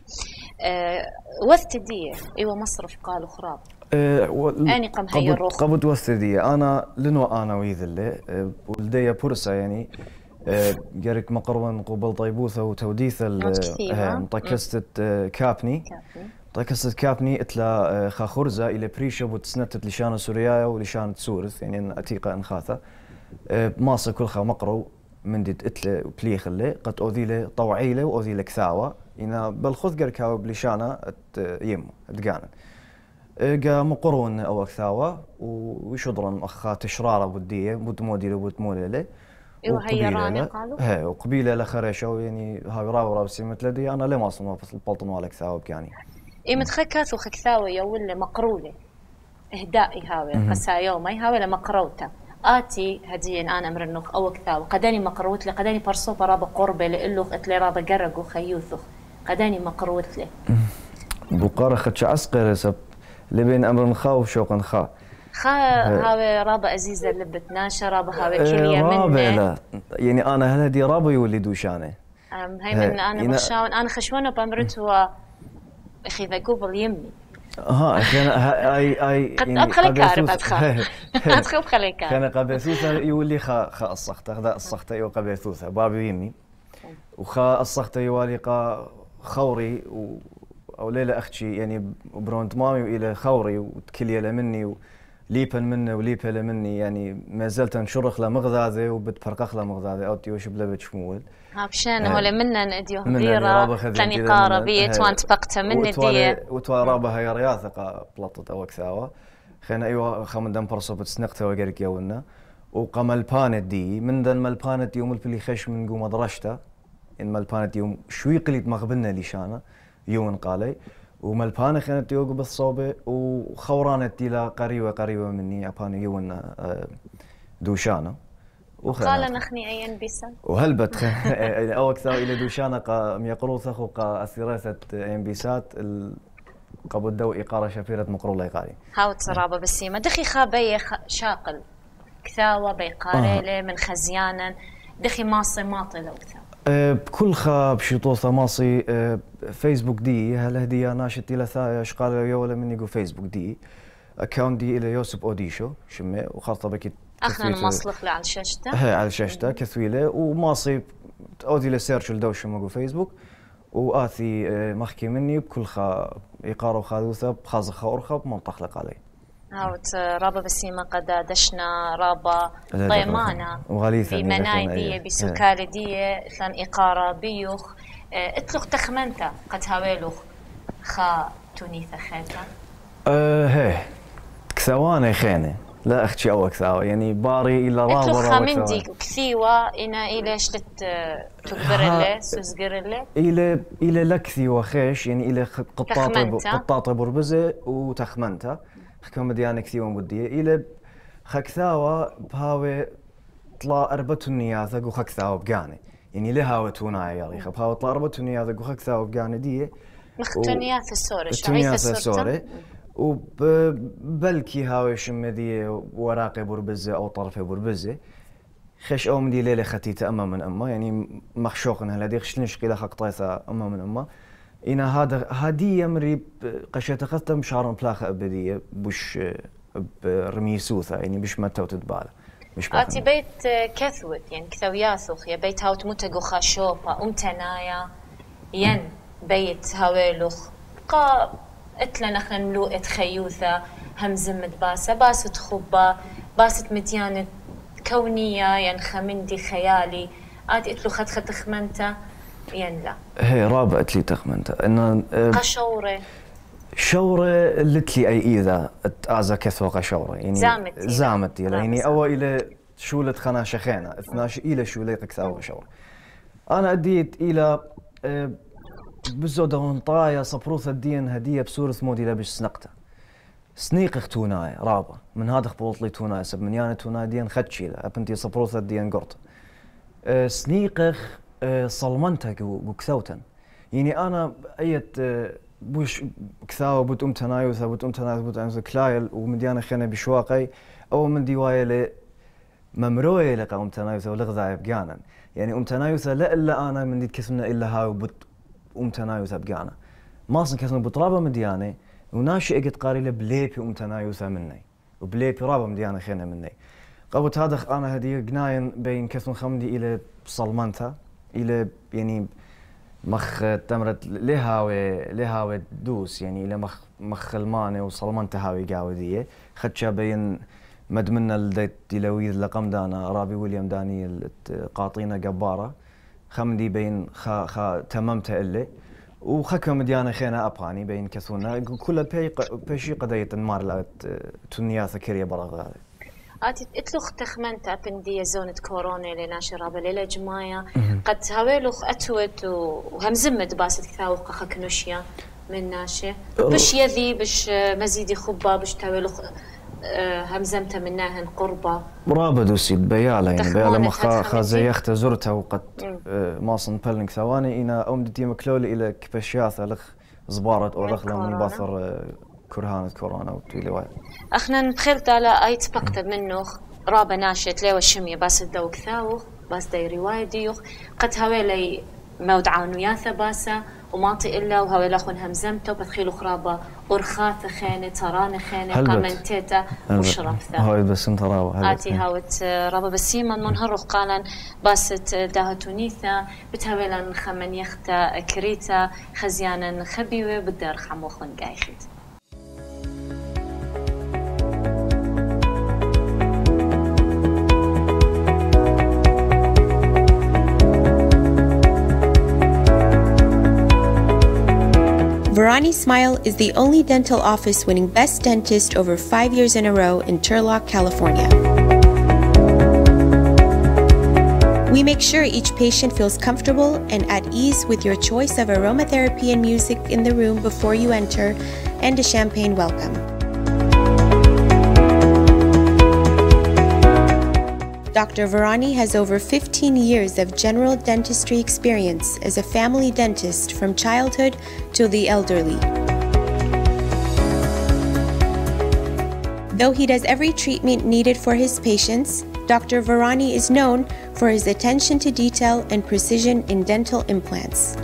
وثدية إيوه مصرف قالوا خراب أني قم هي الروخ قبض وثدية أنا لنو أنا ويذلي ولدي بورسا يعني جارك مقرون قبل طيبوثة وتوديث مطكستة كابني طكستة كابني إتلا خاخرزة إلى بريشة وتسنتت لشان سوريا ولشان سورث يعني أتيقة إنخاثة ماسة كل خا مقرو من دي اتله بليخ اللي قد أوذيله طوعيله وأوذيله كثاوة إنا بالخذ قركاو بليشانة يم تقانا جا مقرون أو كثاوة ويشضرن أخا تشرارة بدية بدموديله بدموديله وهيراني قالوا هي وقبيلة لخريشة يعني هاي راو سمة لدي أنا ليه ما أصلا في البلطن ولا كثاوة بكاني إيه متخكاثو خكثاوة يولي مقرولة إهدائي هاوي قسايو ما يهاوي لمقروته آتي هدين أنا أمر النخ أو كثاوة قداني مقروت لي قداني برصوبة رابا قربة لإلوخ إتلي رابا قرقو خيوثوخ قداني مقروت لي بقارة خدش عسقر سب لبين أمر خا وشوق خا هاوي رابا عزيزة اللي بتناشى رابا هاوي كلية رابا لا يعني أنا هل هدي رابا يولي دوشاني هاي من أنا بخشاون أنا خشونة بمرت أخي ذا قبل يمي أخي أنا هاي قد أدخل كارب أدخل خلي كارب كان قبيثوثة يولي خا الصخته هذا الصخته يو قبيثوثة بابي يمي وخا الصخته يوالي قا خوري أو ليلة أختي يعني برونت مامي وإلى خوري وتكلي مني وليبن منه وليبل مني يعني ما زلت نشرخ له مغذاذي وبتفرقخ له مغذاذي أو تيوش بلا بتشمول هابشان هو منا نديو ديرة تاني قاربية توان تفقتها من دية وتوا رابها هي رياثة بلطت أو كثاوة خينا أيوة خمن دم برصو بتسنقتها وقرك يونا وقام البانت دي من ذا الملبانت يوم البلي خش من قوم درشته إن ملبانت يوم شوي قليت مغبنا ليشانا يوم قالي وملبانة كانت يوقف بالصوبة وخورانت إلى قريبة مني أباني يوم دوشانة وقال نخني أين بيسا وهلبت أو أكثر إلى دوشانة قا ميقروثة وقا أثيرثة أين بيسات قبل الدو إقارة شفيرة مقرولة يقاري هاو ترابة بسيمة دخي خابي شاقل كثاوة بيقاري من خزيانا دخي ماصي ماطي لو كثاوة بكل خاب شطوطة ماصي فيسبوك دي هل هدية ناشط إلى ثايا شقال يولا من يقول فيسبوك دي أكاونت دي إلى يوسب أوديشو شمي وخاطة بكي أخنا مصلخ على شاشته هي على شاشته كثويلة وماصي أودي لسيرش الدوشة مقو فيسبوك وآثي مخكي مني بكل خا إقارة وخاذوثة بخازخة أرخب منطق لك علي هاوت رابا بسيمة قد دشنا رابا ضيمانة في منايدية بسكالدية ثان إقارة بيوخ اتلوخ تخمنتا قد هاويلوخ خا تونيثة خيتا هي كثواني خيني لا أختي أو كثاوة يعني باري إلا رابا اتلوخ خامندي كثيوة إنا إلى شلت تكبرله سوزقرله إلى لكثي وخيش يعني إلى قطاطة بربزة وتخمنتا حكم ديانا كثيرون بديه إلى خكثاوة بهاوي طلع أربتوني هذا جو خكثاوة بجاني يعني لهاوي تونا يا ريخ بهاوي طلع أربتوني هذا جو خكثاوة بجاني ديه مختونيات السورة تونيات السورة وبلكي هاوي شمدية وراقي بربزة أو طرفي بربزة خش أو مدي ليلة ختيتة أما من أما يعني مخشوقنا هلا ديخ شلنش قيلة خقطيثة أما من أما إنا هذا هدية مريب قشيت أخذتها مشعر بلاخة أبدية بش برميسوثة يعني بش متى وتتبالة مش آتي بيت كثوت يعني كثوياثوخ يا بيت هاوت متقو خاشوبة أمتنايا ين بيت هاويلوخ قا اتلا نخنا ملوءة خيوثة همزمت باسة باسة خبة باسة متيانة كونية ين خمندي خيالي آتي اتلو خد خمنتا ين لا هي رابعت لي تخمنتا إن قشورة شورة لتلي أي إذا أعزى كثوة قشورة يعني زامت يعني أو إلى شولة خنا شخينة 12 إلى شولة قثاوة قشورة أنا أديت إلى بزودون طايا صبروث الدين هدية بسورة مودي لبش سنقته سنيق اختوناي رابع من هذا خبوط لي توناي سب من يانا توناي دين خدشي له أبنتي صبروث الدين قرط سنيقخ صلمنتك وكثوتن يعني أنا أيت بوش كثاوة بوت تنايوثة بوت تنايوثة بوت أمس كلايل ومديانا خينا بشواقي أو من ديوايا ل ممروي لقى تنايوثة ولغذا بقانا يعني تنايوثة لا إلا أنا من دي كسمنا إلا هاو بوت تنايوثة بقانا ما أصلا كسمنا بطرابة مديانة وناشئ قد قاري له بليبي تنايوثة مني وبليبي رابة مديانا خينا مني قبل هذا أنا هدي قناين بين كسم خمدي إلى صلمنتها إلى يعني مخ تمرت لهاوي دوس يعني إلى مخ الماني وصلمنت هاوي قاودية خدشا بين مدمنا الديت ديلويذ لقم دانا رابي ويليام داني قاطينا قبارة خمدي بين خا تممتها إلي وخكم ديانا خينا أباني بين كثونا كل بيشي قضية مار لات تنياثة كريا برغ هذا آتي اتلوخ تخمنتا بندية زونة كورونا لناشي رابا ليلة جماية قد هاويلوخ أتوت وهمزمت باسد كثاوق خكنوشيا من ناشي بش يذي بش مزيدي خبا بش تاويلوخ همزمتها مناهن قربة رابا دوسي بيالا يعني بيالا مخا زيخت زرتها وقد ماصن بلنك ثواني إنا أمدتي مكلولي إلى كبشياثة لخ زبارة أو دخلة من بصر كرهانة كورونا وتويلي وايد. اخنا نبخلت على اي تبقت منه رابا ناشت ليو الشمية بس الدوك ثاوخ بس داي رواية ديوخ قد هاويلي مودعان وياثا باسا وماطي إلا وهاويلا خون همزمتو بتخيلو خرابة أرخاث خانة تران خانة قمنتيتا وشرفثا هاي بس انت رابا آتي هاوت رابا بسيما منهرخ قالا باست داهتونيثا بتهاويلا نخمن يختا كريتا خزيانا نخبيوه بدار خموخون قايخيت. Varani Smile is the only dental office winning Best Dentist over 5 years in a row in Turlock, California. We make sure each patient feels comfortable and at ease with your choice of aromatherapy and music in the room before you enter and a champagne welcome. Dr. Varani has over 15 years of general dentistry experience as a family dentist from childhood to the elderly. Though he does every treatment needed for his patients, Dr. Varani is known for his attention to detail and precision in dental implants.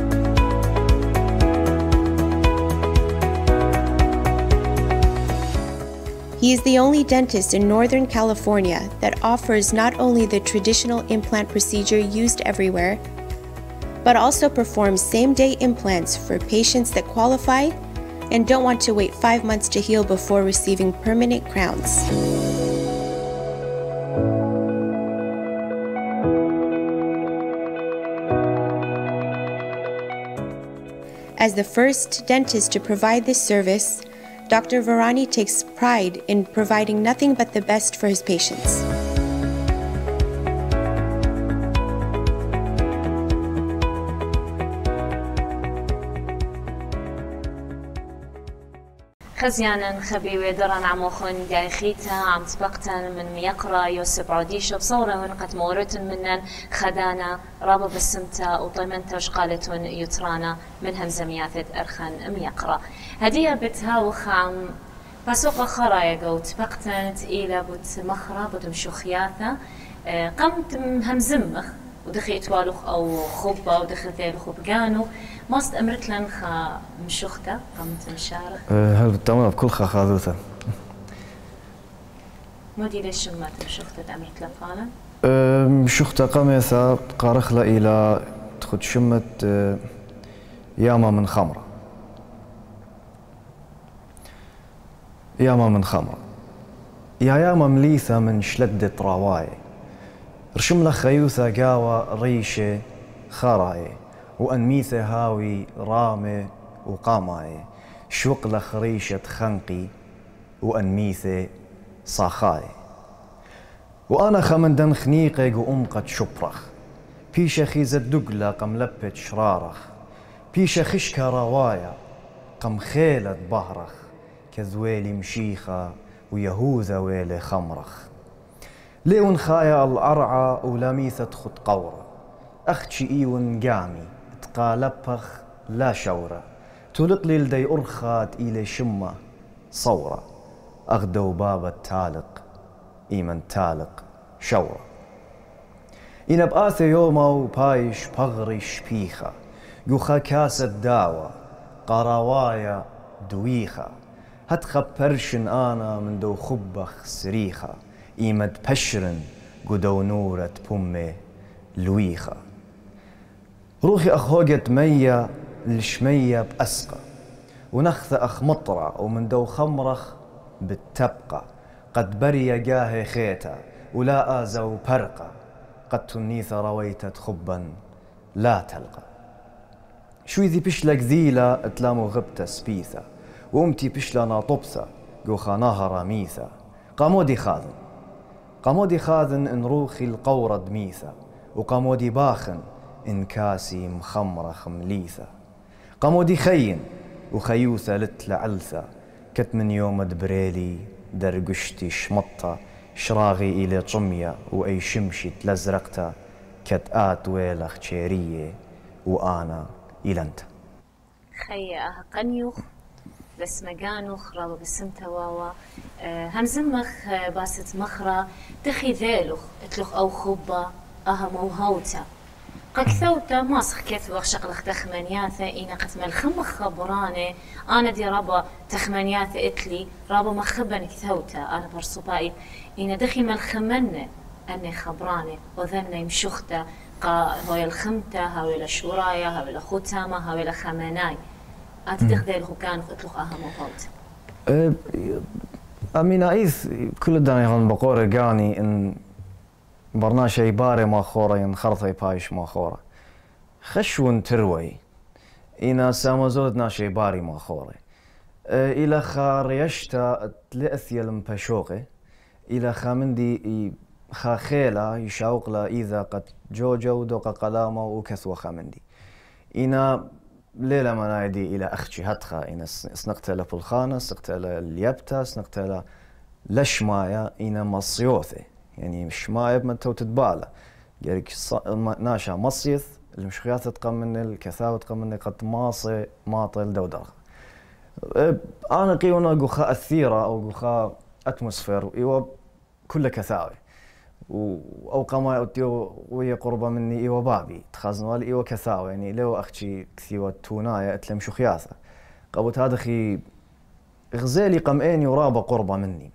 He is the only dentist in Northern California that offers not only the traditional implant procedure used everywhere, but also performs same-day implants for patients that qualify and don't want to wait 5 months to heal before receiving permanent crowns. As the first dentist to provide this service, Dr. Varani takes pride in providing nothing but the best for his patients. خزيانا خبيوي دران عموخون جايخيتا عم تبقتن من يقرا يوسف عوديشو بصورة ونقت مورتن منن خدانا رابا بسمتا وطيمنتا وشقالتون يترانا من همزمياثة أرخن ميقرا هدية بتهاوخ عم بسوق خرايا قوت بقتن تقيلة بوت مخرا بوت مشوخياثة قمت همزمخ ودخيت والوخ أو خبة ودخلت الخبقانو ماست أمرت لن خا مشوخته قمت مشارخ هل بالتمام بكل خاذوثة مودي ليش ما مشوخته أمرت لفانا مشوخته قميثة قارخلة إلى تخد شمت ياما من خمرة ياما من خمرة ياما مليثة من شلدة رواي رشم لك خيوثة قاوة ريشة خراي وأنميثة هاوي رامة وقاماي شوق لك ريشة خنقي وأنميثة صاخاي وأنا خمندن خنيقك وأمقت شبرخ بيشة خيزة دقلة قم لبت شرارخ بيشة خشكة رواية قم خيلة بهرخ كذويلي مشيخة ويهوذا ويلي خمرخ ليون خايا الأرعى ولاميثة خط قورة أختشي إيون قامي تقالبخ لا شورة تلق لي لدي أرخات إلي شمة صورة أغدو باب التالق إيمن تالق شورة إن بآثي يوما وبايش بغري شبيخة يوخا كاسة داوة قراوايا دويخة هتخب برشن أنا من دو خبخ سريخة إيمد بشرن قدو نورة بمي لويخة روحي أخوجت مية الشمية بأسقى ونخث أخ مطرة ومن دو خمرخ بالتبقى قد بري جاهي خيتا ولا آزو برقة قد تنيث رويتت خبا لا تلقى شوي ذي بشلك ذيلة اتلامو غبتة سبيثة وامتي بشلنا طبثة قوخاناها رميثة قامودي خاذن إن روخي القورة دميثة وقامودي باخن إن كاسي مخمرة مليثة قامودي خين وخيوثة لتلعلثة كت من يوم دبريلي درقشتي شمطة شراغي إلى طمية وأي شمشي تلزرقتا كت آت ويلخ تشيرية وأنا إلى أنت خي قنيوخ بس مجانوخ رابا بسمتا واوا همزمخ باست مخرا تخي ذيلوخ اتلوخ أو خبا موهوتا قكثوتا ماسخ كيف وخشق تخمنياثة إنا قت ملخم خبراني أنا دي رابا تخمنياثة إتلي رابا مخبن كثوتا أنا برصبائي إنا دخي ملخمنة أني خبراني وذني يمشختا هاوي الخمتا هاوي الشورايا هاوي الختامة هاوي الخمناي أتدخل الخكان وإتلوخ موهوتا أمين عيث كل دانا يغن بقورة قاني إن برناشا يباري ما خورا ينخرطي بايش ما خورا خشون تروي إنا سامزود ناشا يباري ما خورا إلى خاريشتا تلأثي المبشوقي إلى خامندي خاخيلا يشاوقلا إذا قد جوجو دوقا قلامة وكثوة خامندي إنا ليلة منايدي إلى أختي هتخا إنا سنقتلا بالخانة سنقتلا اليبتا سنقتلا لشمايا إنا مصيوثي يعني شماية بمنتو تتبالا يعني ناشا مصيث المشخيات تقمن الكثاوة تقمن قد ماصي ماطل دودرخ أنا قيونا قوخا أثيرة أو قوخا أتموسفير إيوا كل كثاوي أو قما أتيو ويا قربة مني إيوا بابي تخازن والي إيوا كثاوي يعني لو أختي كثيوة تونايا أتلم شخياثة قبوت هذا خي غزالي قمئين ورابة قربة مني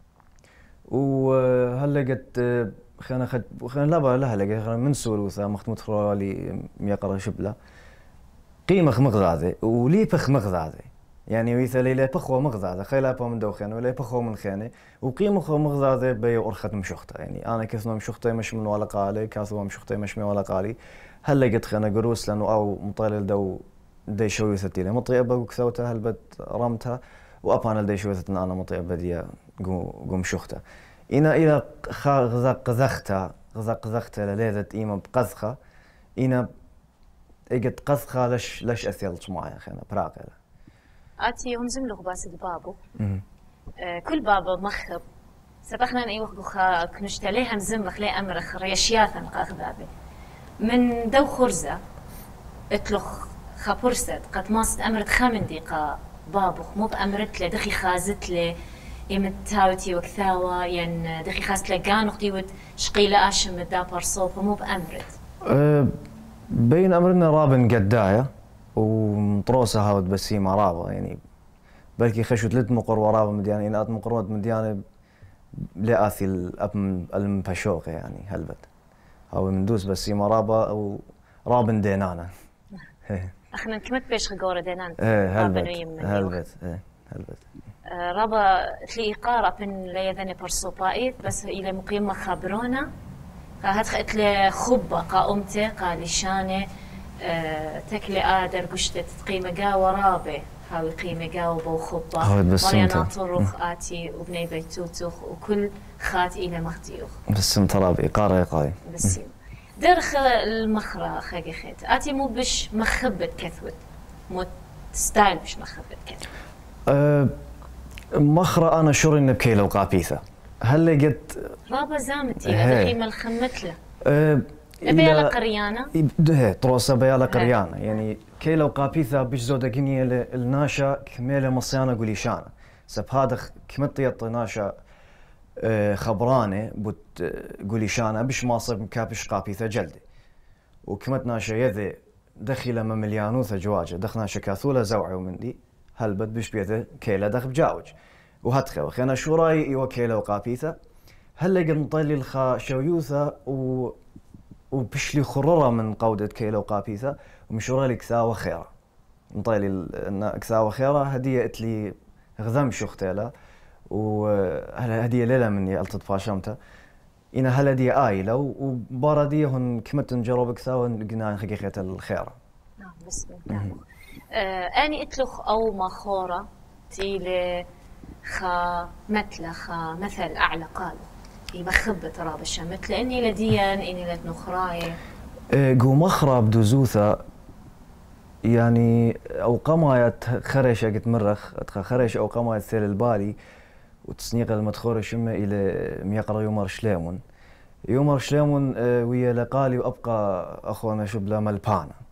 وهلا قد خلينا لا لها خلينا من سولوثا مختمت خرالي ميقرا شبله قيمة مغذاذة ولي بخ مغذاذة يعني ويثا ليلة بخوة مغذاذة خيلا با من دوخانة ولا بخوة من خانة وقيمة مغذاذة بي أرخت مشخطة يعني أنا كثنا مشخطة مش من ولا قالي كاثوا مشخطة مش من ولا قالي هلا قد خلينا قروس لأنه أو مطالل دو دي شويثتي لي مطيبة وكثوتها هلبت رمتها وأبانا دي شويثت أنا مطيبة دي قوم شخطة إنا غزقزختا لليذة إيما بقزخة إنا إجت قزخة لش أثيلت معايا خينا براقلة آتي هم زملوخ باسد بابو كل بابا مخب سبخنا أي وقت خا كنشتليها مزمخ لي أمرخ ريشياثا قاخذابي من دو خرزة اتلخ خابرسد قد ماست أمرت خامندي قا بابو مو بأمرت لي دخي خازت لي يمتاوتي وكثاوة ين دخي خاست لقان وقتي ود شقيلة آشم الدابر صوفة مو بأمرت بين أمرنا رابن قداية ومطروسة هاود بسيمة رابا يعني بلكي خشو ثلاث مقر ورابا مديانة إن أت مقرات مديانة لآثي الأب المبشوق يعني هلبت أو مندوس بسيمة رابا أو رابن دينانا أخنا كمت بيش خقورة دينان هلبت رابا تلي إقارة بن ليذني برصوبائيت بس إلى مقيمة خبرونا هاد خقت لي خبة قا لشانة تكلي آدر قشتة قيمة قا ورابة هاوي قيمة قا وبو خبة مريانا طرخ آتي وبني بيتوتوخ وكل خات إلى مختيوخ بسم ترابي إقارة إقاي بسم درخ المخرة خاقي خيت آتي مو بش مخبت كثوت مو ستايل بش مخبت كثوت مخرة أنا شوري بكيلو قابيثة هل لقيت بابا زامتي هذه ملخمتله بيالا قريانة طروسة بيالا قريانة يعني كيلو قابيثة بش زودة جنيه الناشا كميلة مصيانة قوليشانة سب هذا كمطيط ناشا خبرانة بوت قوليشانة بش ماصب مكابش قابيثة جلدي وكمت ناشا يذي دخل مليانوثة جواجة دخنا شكاثولة زوعي ومندي هلبت بش بيته كيلة دخ بجاوج وهتخه وخينا شو راي إيوا كيلة وقابيثة هلا قد نطلي الخا شويوثة وبشلي خررة من قودة كيلة وقابيثة ومشورة لي كثاوة خيرة نطلي كثاوة خيرة هدية اتلي غذم شختيلة وهلا هدية ليلة مني ألتط فاشمتها إنا هلا دي آيلة وباردية هن كمت نجرب كثاوة قلنا حقيقة الخيرة نعم بسم الله أني اتلخ أو مخورة تيلي خا مثل أعلى قالوا يبخب تراب الشمت لأني لديان إني لتنخراي جو مخرة بدوزوثة يعني أو قماية خرش قد مرخ خرش أو قماية ثير البالي وتسنيق المدخور شمة إلى ميقرا يومر شليمون ويا لقالي وأبقى أخونا شبلا ملبانا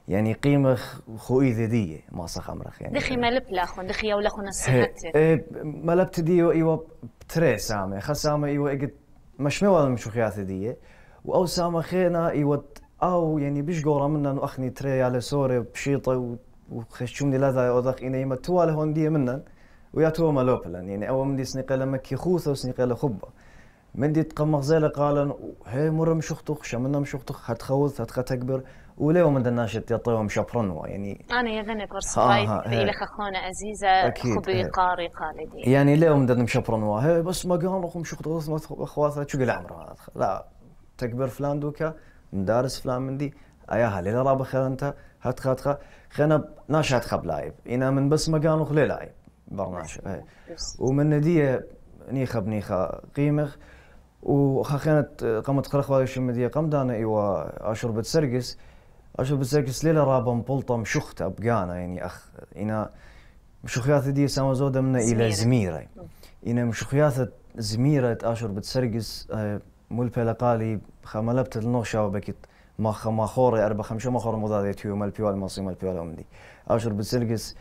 يعني قيمة خوي ذدية ما صخ أمرخ يعني دخي ملب لاخون دخي يو لاخون الصحة ملبت ديو إيوه بتري سامة خسامة إيوه إجت مش موال مشوخيات دية وأو سامة خينا إيوه أو يعني بيش قورا منا نأخني تري على سوري بشيطة وخشوني لذا أوضخ إني يما توالي هون دي منا ويا تو ملوبلن يعني أول مندي سنقل مكي خوثة وسنقل خبة مندي تقمق زيلة قالن هي مرة مشوختخ شمنا مشوختخ هتخوث هتكبر وليه من الناشط يطيهم شبرنوا يعني أنا يغني برصفايت إلى خخونة عزيزة خبي قاري قالدي يعني ليه من دنا مشبرنوا هي بس ما قالوا خم شوختخ أخواتها شو قل عمره لا تكبر فلان دوكا مدارس فلان مندي أياها ليلة رابع خير أنت هتخاتخا خينا ناشط خب لاعب إنا من بس ما قالوا خلي لاعب برناش ومن ندية نيخا قيمخ وخانت قامت خرخ وايش مدية قام دانا إيوا أشربت سرقس ليلة رابا مبلطة مشخته بقانا يعني أخ إنا مشخيات دي سما زودة منا إلى زميرة إنا مشخيات زميرة أشربت سرقس مول بلقالي خملبت النوشة وبكت ما خوري 4-5 ما خور مضاديت يوم البيوال مصيم البيوال أمدي أشربت سرقس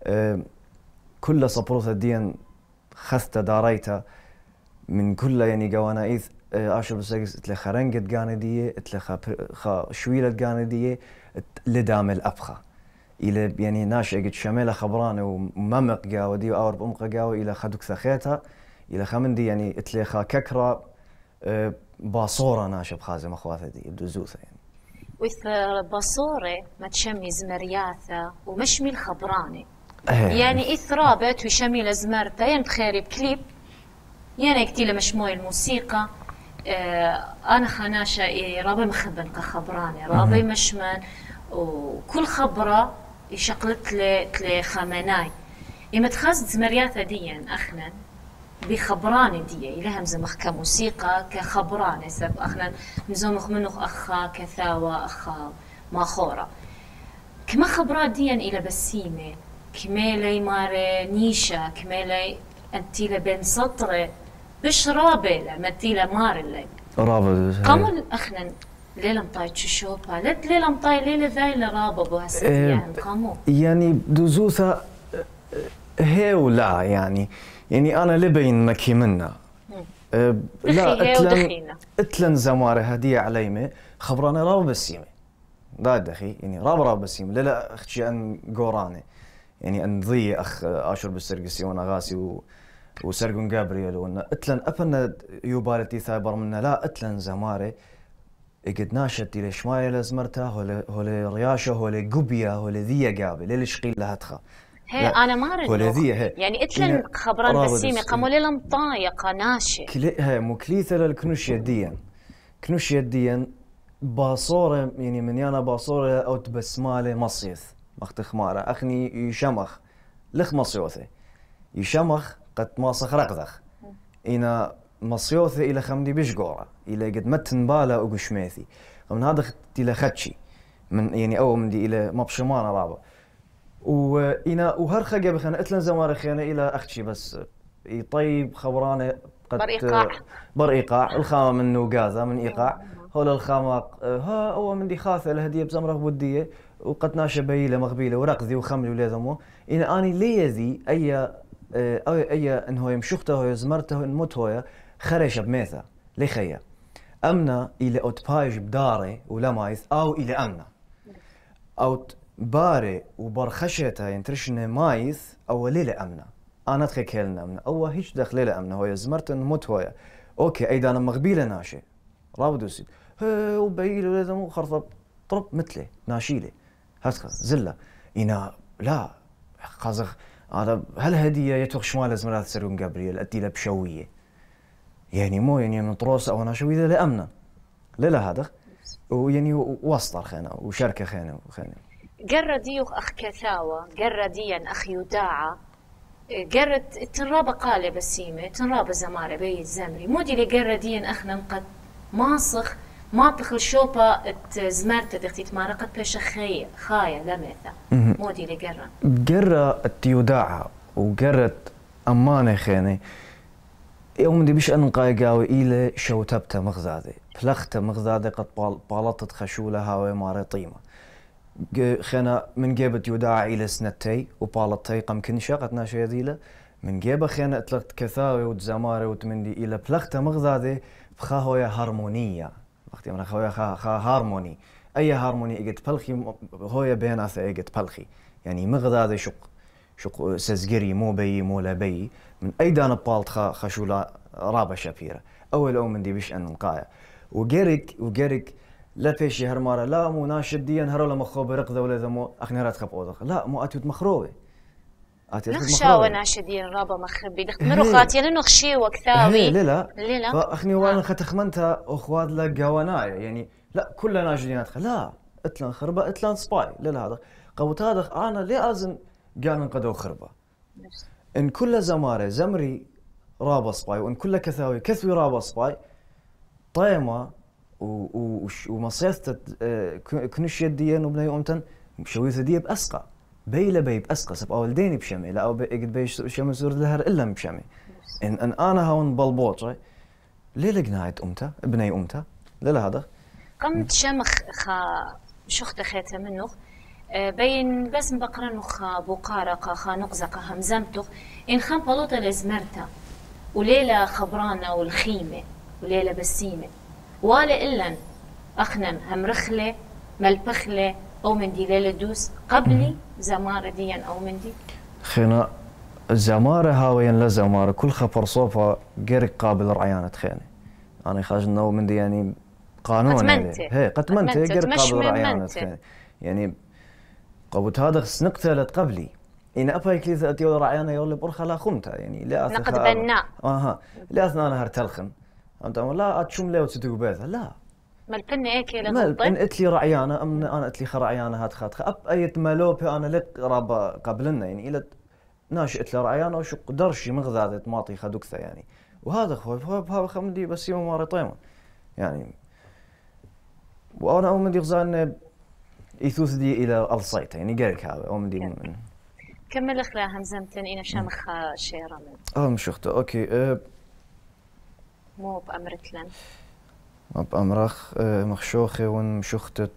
كل صبروثة ديان خثت داريتا من كل يعني جوانايث أشرب سجس اتلي خرنجت جاندية اتلي شويلة جاندية لدام الأبخة إلى يعني ناشئة شمالة خبرانة وممق جاودي وأور بأمق جاو إلى خدوك ثخيتها إلى خمندي يعني اتلي ككرة باصورة ناشب خازم أخواتها دي بدوزوثة يعني وإث باصورة ما تشمي زمرياثة ومشمي الخبرانة يعني إثرابت وشمي لزمرتها يعني بخيري بكليب يعني كتير مشموع الموسيقى أنا خناشة رابي مخبن كخبراني رابي مشمن وكل خبرة يشقلت لي خمناي إما تخاز زمرياثة ديا أخنا بخبراني ديا إلها مزمخ كموسيقى كخبراني سب أخنا مزمخ منه أخا كثاوة أخا ماخورة كما خبرات ديا إلى بسيمة كمالي ماري نيشة كمالي أنتيلا بين سطرة بش رابي لمتيلا مار اللي رابي قامل أخنا ليلة مطاي تشوفها لت ليلة مطاي ليلة ذاي لرابة بوهالسيان قامو يعني دوزوثا هي ولا يعني أنا لبين مكي منا لا اتلن زمارة هدية عليمة خبراني رابة بسيمة دا دخي يعني رابة بسيمة لا أختي أن قوراني يعني أن ضي أخ أشرب السرقسي وأنا غاسي وسرقون جابرييل وأن اتلن أبنا يوبالتي ثابر منا لا اتلن زمارة قد ناشت إلى شماية لزمرتها هولي رياشة هولي قبية هولي ذي جابي ليش قيل لها تخا هي أنا ما أعرف هي يعني اتلن خبران بسيمة قاموا ليلة مطايقة ناشة هي مكليثة للكنوش يديا كنوش يديا باصورة يعني من يانا باصورة أو تبسمالة مصيث مخت خمارة أخني يشمخ لخ مصيوثة يشمخ قد ماسخ رقذخ إنا مصيوثة إلى خمدي بشقورة إلى قد متن بالا وقشميثي ومن هذا إلى خدشي من يعني أول من دي إلى مبشمانة رابع وإنا وهرخة بخنا اتلن زمارة خيانة إلى أختشي بس يطيب خبرانة قد بر إيقاع الخامة منه قاذة من إيقاع هول الخامة ها أول من دي خاثة الهدية بزمرة ودية وقد ناشا بيلة مغبيلة ورقذي وخملي وليذمو إنا أني ليذي أي إنه يمشخته هو يزمرته الموت هو خرج بميثا لخيا أمنا إلى أوتبايج بداري ولا مايث أو إلى أمنا أو باري وبرخشتها ينترشنا مايث أو ليلة أمنا أنا تخيلنا أمنا أو هيش دخل ليلة أمنا هو يزمرته الموت هو أوكي أيضا أنا مغبيلة ناشي رابدوسي وبيلة ولا مو خرطب طرب مثله ناشيله هسخ زلة إنا لا قازخ هذا هل هدية يتوخ شمال زمرات سرقون جابرييل أدي له بشوية يعني مو يعني من طروس أو ناشوية لأمنا لا هذا ويعني وسطر خينا وشركة خينا قرر ديوخ أخ كثاوة قرر ديا أخ يداعة قررت تنرابة قالة بسيمة تنرابة زمارة بي الزمري مودي اللي قرر ديا أخنا مقد ماسخ ما تخل شوبا زمرت دختي تمارقت بيش خايا لمثا مودي اللي قرر التيوداعة وقررت أمانة خيني يوم دي بيش أنقاي قاوي إلى شوتبته مغزادي فلخته مغزادي قد بالطت خشولة هاوي ماري طيمة خنا من جيبت يوداع إلى سنتي وبالتي قم كنشا قد ناشا يديله من جيبه خنا اطلقت كثاوي وتزماري وتمندي إلى بلغته مغذاذي بخاهويا هارمونية وقتي من خا هارموني أي هارموني إجت بلخي هويا بيناث إجت بلخي يعني مغذاذي شق سزجري مو بي مو لا بي من أي دان بالت خشولا رابا شابيرة أول من دي بيش أن نقايا وجريك لا فيش هرمارة لا مو ناشد ديان هرولا مخوبة رقذة ولا ذا مو أخني رات خب أوضخ لا مو أتيت مخروبة نخشى وناشدين رابا مخبي دخت مروخات يعني نخشي وكثاوي لا فأخني وانا ختخمنتها أخوات لا جوانايا يعني لا كل ناشدين لا اتلان خربة اتلان سباي لا هذا قوت هذا أنا ليه أزن قال نقدو خربة إن كل زمارة زمري رابا سباي وإن كل كثاوي كثوي رابا سباي طيمة ومصيثة كنش يديين وبني أمتن شويثة دي بأسقى بيلا بي بأسقى سب أول ديني بشمي لا أو بيقد بيش شمي سور لهر إلا بشمي إن أنا هون بالبوطة ليه لقناعت أمتا بني أمتا لا هذا قمت شمخ شخت خيتها منه بين بس بقرا خا بقارقة خا نقزقة همزمتو إن خام بلوطة لزمرتا وليلة خبرانة والخيمة وليلة بسيمة ولا إلا أخنن هم رخلة ملبخلة أو من دي ليلة دوس قبلي زمارة ديان أو من دي خينا زمارة هاوين لا زمارة كل خبر صوفة غير قابل رعيانة خيني أنا خاج إنه من دي يعني قانون هي قتمنتي غير قابل رعيانة خيني يعني قبوت هذا سنقتلت قبلي إن أباي كذا أتيو رعيانة يقول لي برخة لا خمتها يعني لا نقد بناء لا أثناء أنا هرتلخن أنت لا أتشم لي وتسدق بيتها لا مالبن هيك لا مال إن أتلي رعيانة أم أنا أتلي خرعيانة هات خات أب أيت مالوبي أنا لك رابا قبلنا يعني إلى ناشئت لي رعيانة وشو قدرش مغذاذة ماطي خدوكثة يعني وهذا خوي هذا خمدي بس يوم ماري طيمة يعني وأنا أول دي غزان يثوث دي إلى الصيت يعني قالك هذا أول دي من كمل أخلا همزمتن إنا شامخ شيرا من مشوخته أوكي مو بأمرتلن بأمرخ مخشوخي ونمشوختة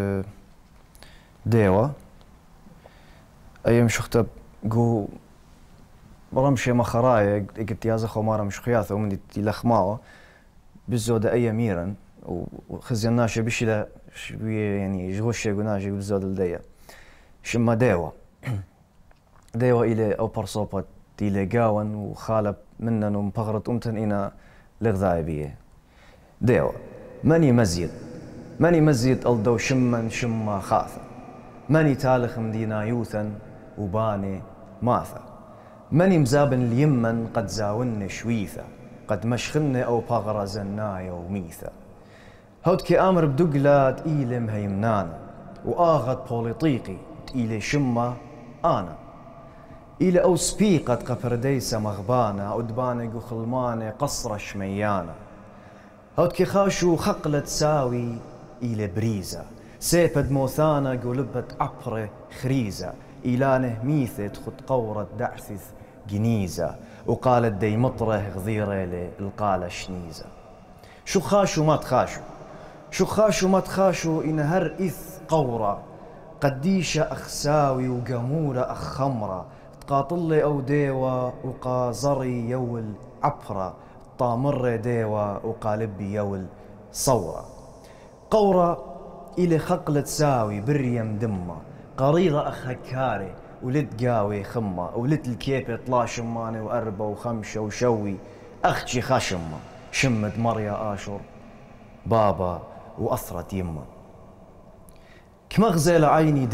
ديوة أي مشوختة جو برمشي مخرايا قلت يا زخو مارا مش خياثة ومن دي لخماوة بالزودة أي ميرا وخزيناشي بشي شوية يعني جغوشي قناشي بالزودة لديا شما ديوة ديوة إلي أو برصوبة إلي قاون وخالب منن ومبغرت أمتن إنا لغذاي بيه ديوة ماني مزيد ألدو شما خاثة ماني تالخ مدينا يوثا وباني ماثة ماني مزابن اليمن قد زاوني شويثة قد مشخني أو بغرة زناية وميثة هود كي آمر بدقلات إيلي مهيمنانا وآغت بوليطيقي إيلي شما أنا إلى أو سبيقت قفرديسة مغبانة أدباني وخلماني قصرة شميانة هود كي خاشو خقلة ساوي إلى بريزة سيبد موثانة قلبت عبرة خريزة إلانه ميثة خد قورة دعثث جنيزة وقالت دي مطره غذيرة القالة شنيزة شو خاشو ما تخاشو إن هر إث قورة قديشة أخساوي وقمورة أخمرة تقاطلي أو ديوة وقازري يول عبرة طامر ديوة وقالبي يول صورة قورة إلي خقلة ساوي بريم دمة قريضة أخكاري ولد قاوي خمة ولد الكيبي طلا شماني وأربة وخمشة وشوي أختي خشمة شمت مريا آشر بابا وأثرت يمة كمغزل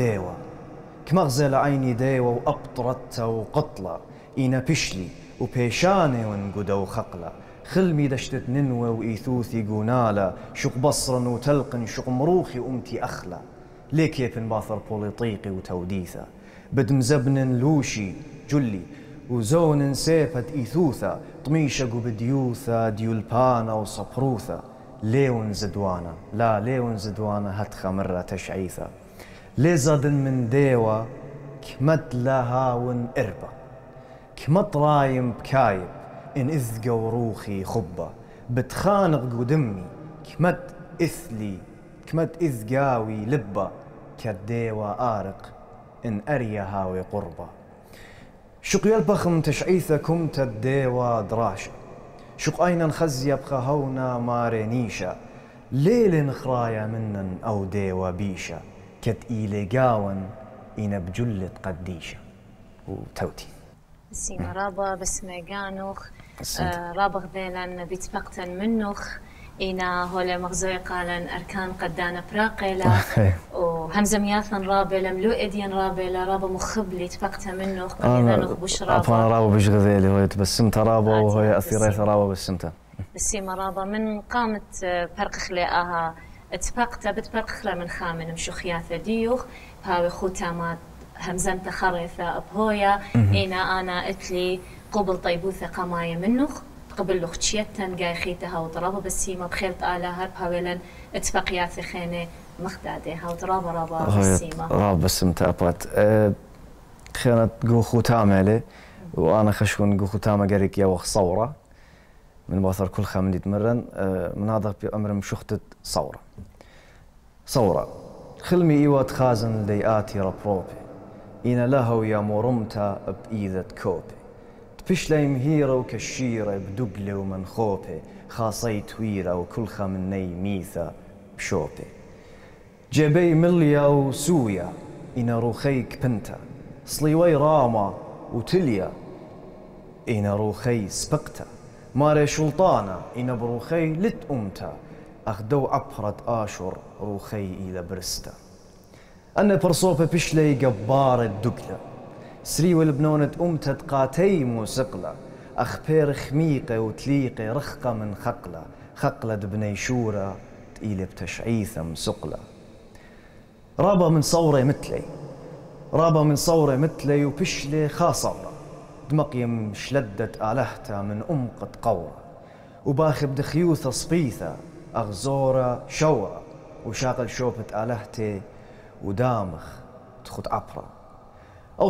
عيني ديوة وأبطرتها وقطلة إنا بشلي وبيشاني ونقدا وخقلة خلمي دشتت ننوى وإيثوثي قونالا شق بصرا وتلقن شق مروخي أمتي أخلى ليه كيف باثر بوليطيقي وتوديثة بدمزبن لوشي جلي وزون سيفت إيثوثة طميشق بديوثة ديولبانا وصبروثة ليون زدوانا هتخى مرة تشعيثة لزدن من ديوة كمت لهاون إربة كمت رايم بكايب إن إذ روخي خبة بتخانق قدمي كمت إذ قاوي لبة كالدي وآرق إن أريا هاوي قربة شق يلبخم تشعيثكم تدي ودراشة شق أين خزي يبقى هونا مارينيشا ليل نخرايا منن أو دي وبيشا كت إيلي قاون إنا بجلة قديشة وتوتي سيما رابا بس ما قانوخ رابغ ذيلان بيتبقتن منوخ إنا هولا مغزوي قالن أركان قدانا براقيلا وهمزة مياثن رابا لملو إديان رابا رابا مخبلي تبقتا منوخ قلنا نخبوش رابا أنا رابا بيش غذيلي هو تبسمت رابا وهي أثيريث رابا بسمتها بسيما رابا من قامت برق خلاقها تبقتا بتبرق خلا من خامن مشوخياثة ديوخ هاوي خوتامات همزمت خريثة بهويا إنا أنا أتلي قبل طيبوثة قماية منوخ قبل لختشيتن جاي خيتها وطرابة بسيمة بخيرت آلها بهاويلن اتفاقيات خينة مخدادها وطرابة رابا بسيمة رابا بسمتها أبرات خيانة جو خوتامة لي وأنا خشون جو خوتامة قريك يا وخ صورة من باثر كل خامن يتمرن من هذا بأمر مشختة صورة خلمي إيوات خازن لياتي ربروبي إنا لهو يا مرمتا بإيذة كوبي تبشلي مهيرة وكشيرة بدقلة ومنخوبي خاصي تويرة وكل خامني ميثة بشوبي جيبي مليا وسويا إنا روخيك بنتا صليوي راما وتليا إنا روخي سبقتا ماري شلطانة إنا بروخي لت أمتا أخدو عبرة آشر روخي إلى برستا أنا برصوبة بشلي جبار الدقلة سري والبنونة أمتا تقاتي موسقلة أخبير خميقة وتليقة رخقة من خقلة دبني شورة تقيلة بتشعيثة مسقلة رابا من صورة مثلي وبشلي خاصورة دمقيم شلدت آلهتا من أمقة قورة وباخب دخيوثة صبيثة أغزورة شورة وشاغل شوبة آلهتي ودامخ تخد عبرة أو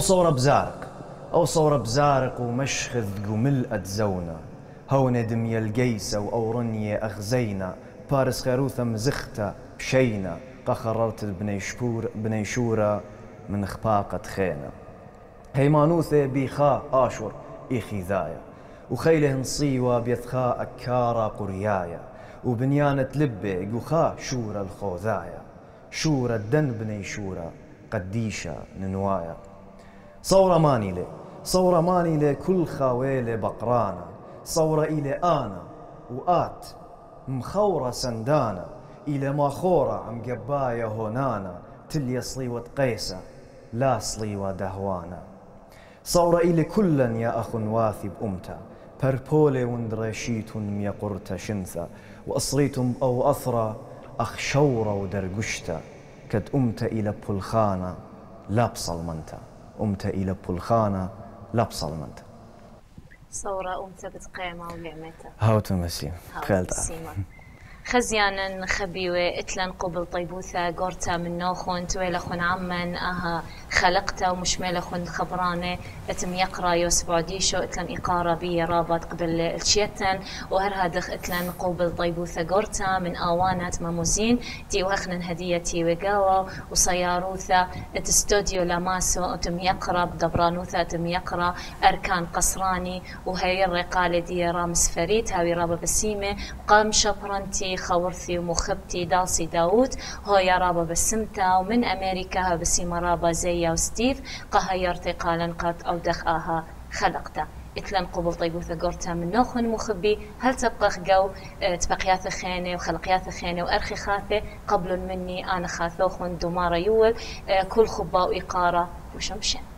صورة بزارق ومشخذ قملأت زونة هونة دمية القيسة وأورنية أغزينا بارس خيروثة مزختة بشينا قخررت بني شورة من خباقة خينا هيمانوثة بيخا آشور إيخي ذايا وخيله نصيوة بيثخاء أكارا قريايا وبنيانة لبة قخا شورة الخوذايا شورة دن بني شورة قديشة ننوايا صورة ماني لي كل خاويلة بقرانا صورة إلي أنا وآت مخورة سندانا إلى ماخورة عم قبايا هونانا تلي صليوة قيسة لا صليوة دهوانا صورة إلي كلا يا أخ واثي بأمتا بربولي وندرشيت ميقرت شنثا وأصريتم أو أثرى أخ شورة ودرقشتا كد أمت إلى بلخانة لابصل منتا أمت إلى بلخانة لابصل منتا صورة أمت بتقيمة ولعمتها هاوتو مسيم خيلتا خزيانا خبيوة اتلن قبل طيبوثة قورتا من نوخون تويل أخون عمن أها خلقتا ومشميل أخون خبرانة اتم يقرأ يوسف عديشو اتلن إقارة بي رابط قبل الشيتن وهر هادخ اتلن قبل طيبوثة قورتا من آوانات ماموزين دي واخنن هديتي وقاوة وصياروثة اتستوديو لاماسو اتم يقرأ بدبرانوثة اتم يقرأ أركان قصراني وهي الرقالة دي رامس فريد هاوي رابا بسيمة قام شبرنتي خورثي ومخبتي دالسي داود هويا رابا بسمتا ومن أمريكا ها بسيما رابا زيا وستيف قهيرتي قالن قد أو دخاها خلقتا اتلن قبل طيبوثة قورتا من نوخن مخبي هل تبقى جو تبقيات خينة وخلقيات خينة وأرخي خاثة قبل مني أنا خاثوخن دومارا يول كل خبا وإقارة وشمشن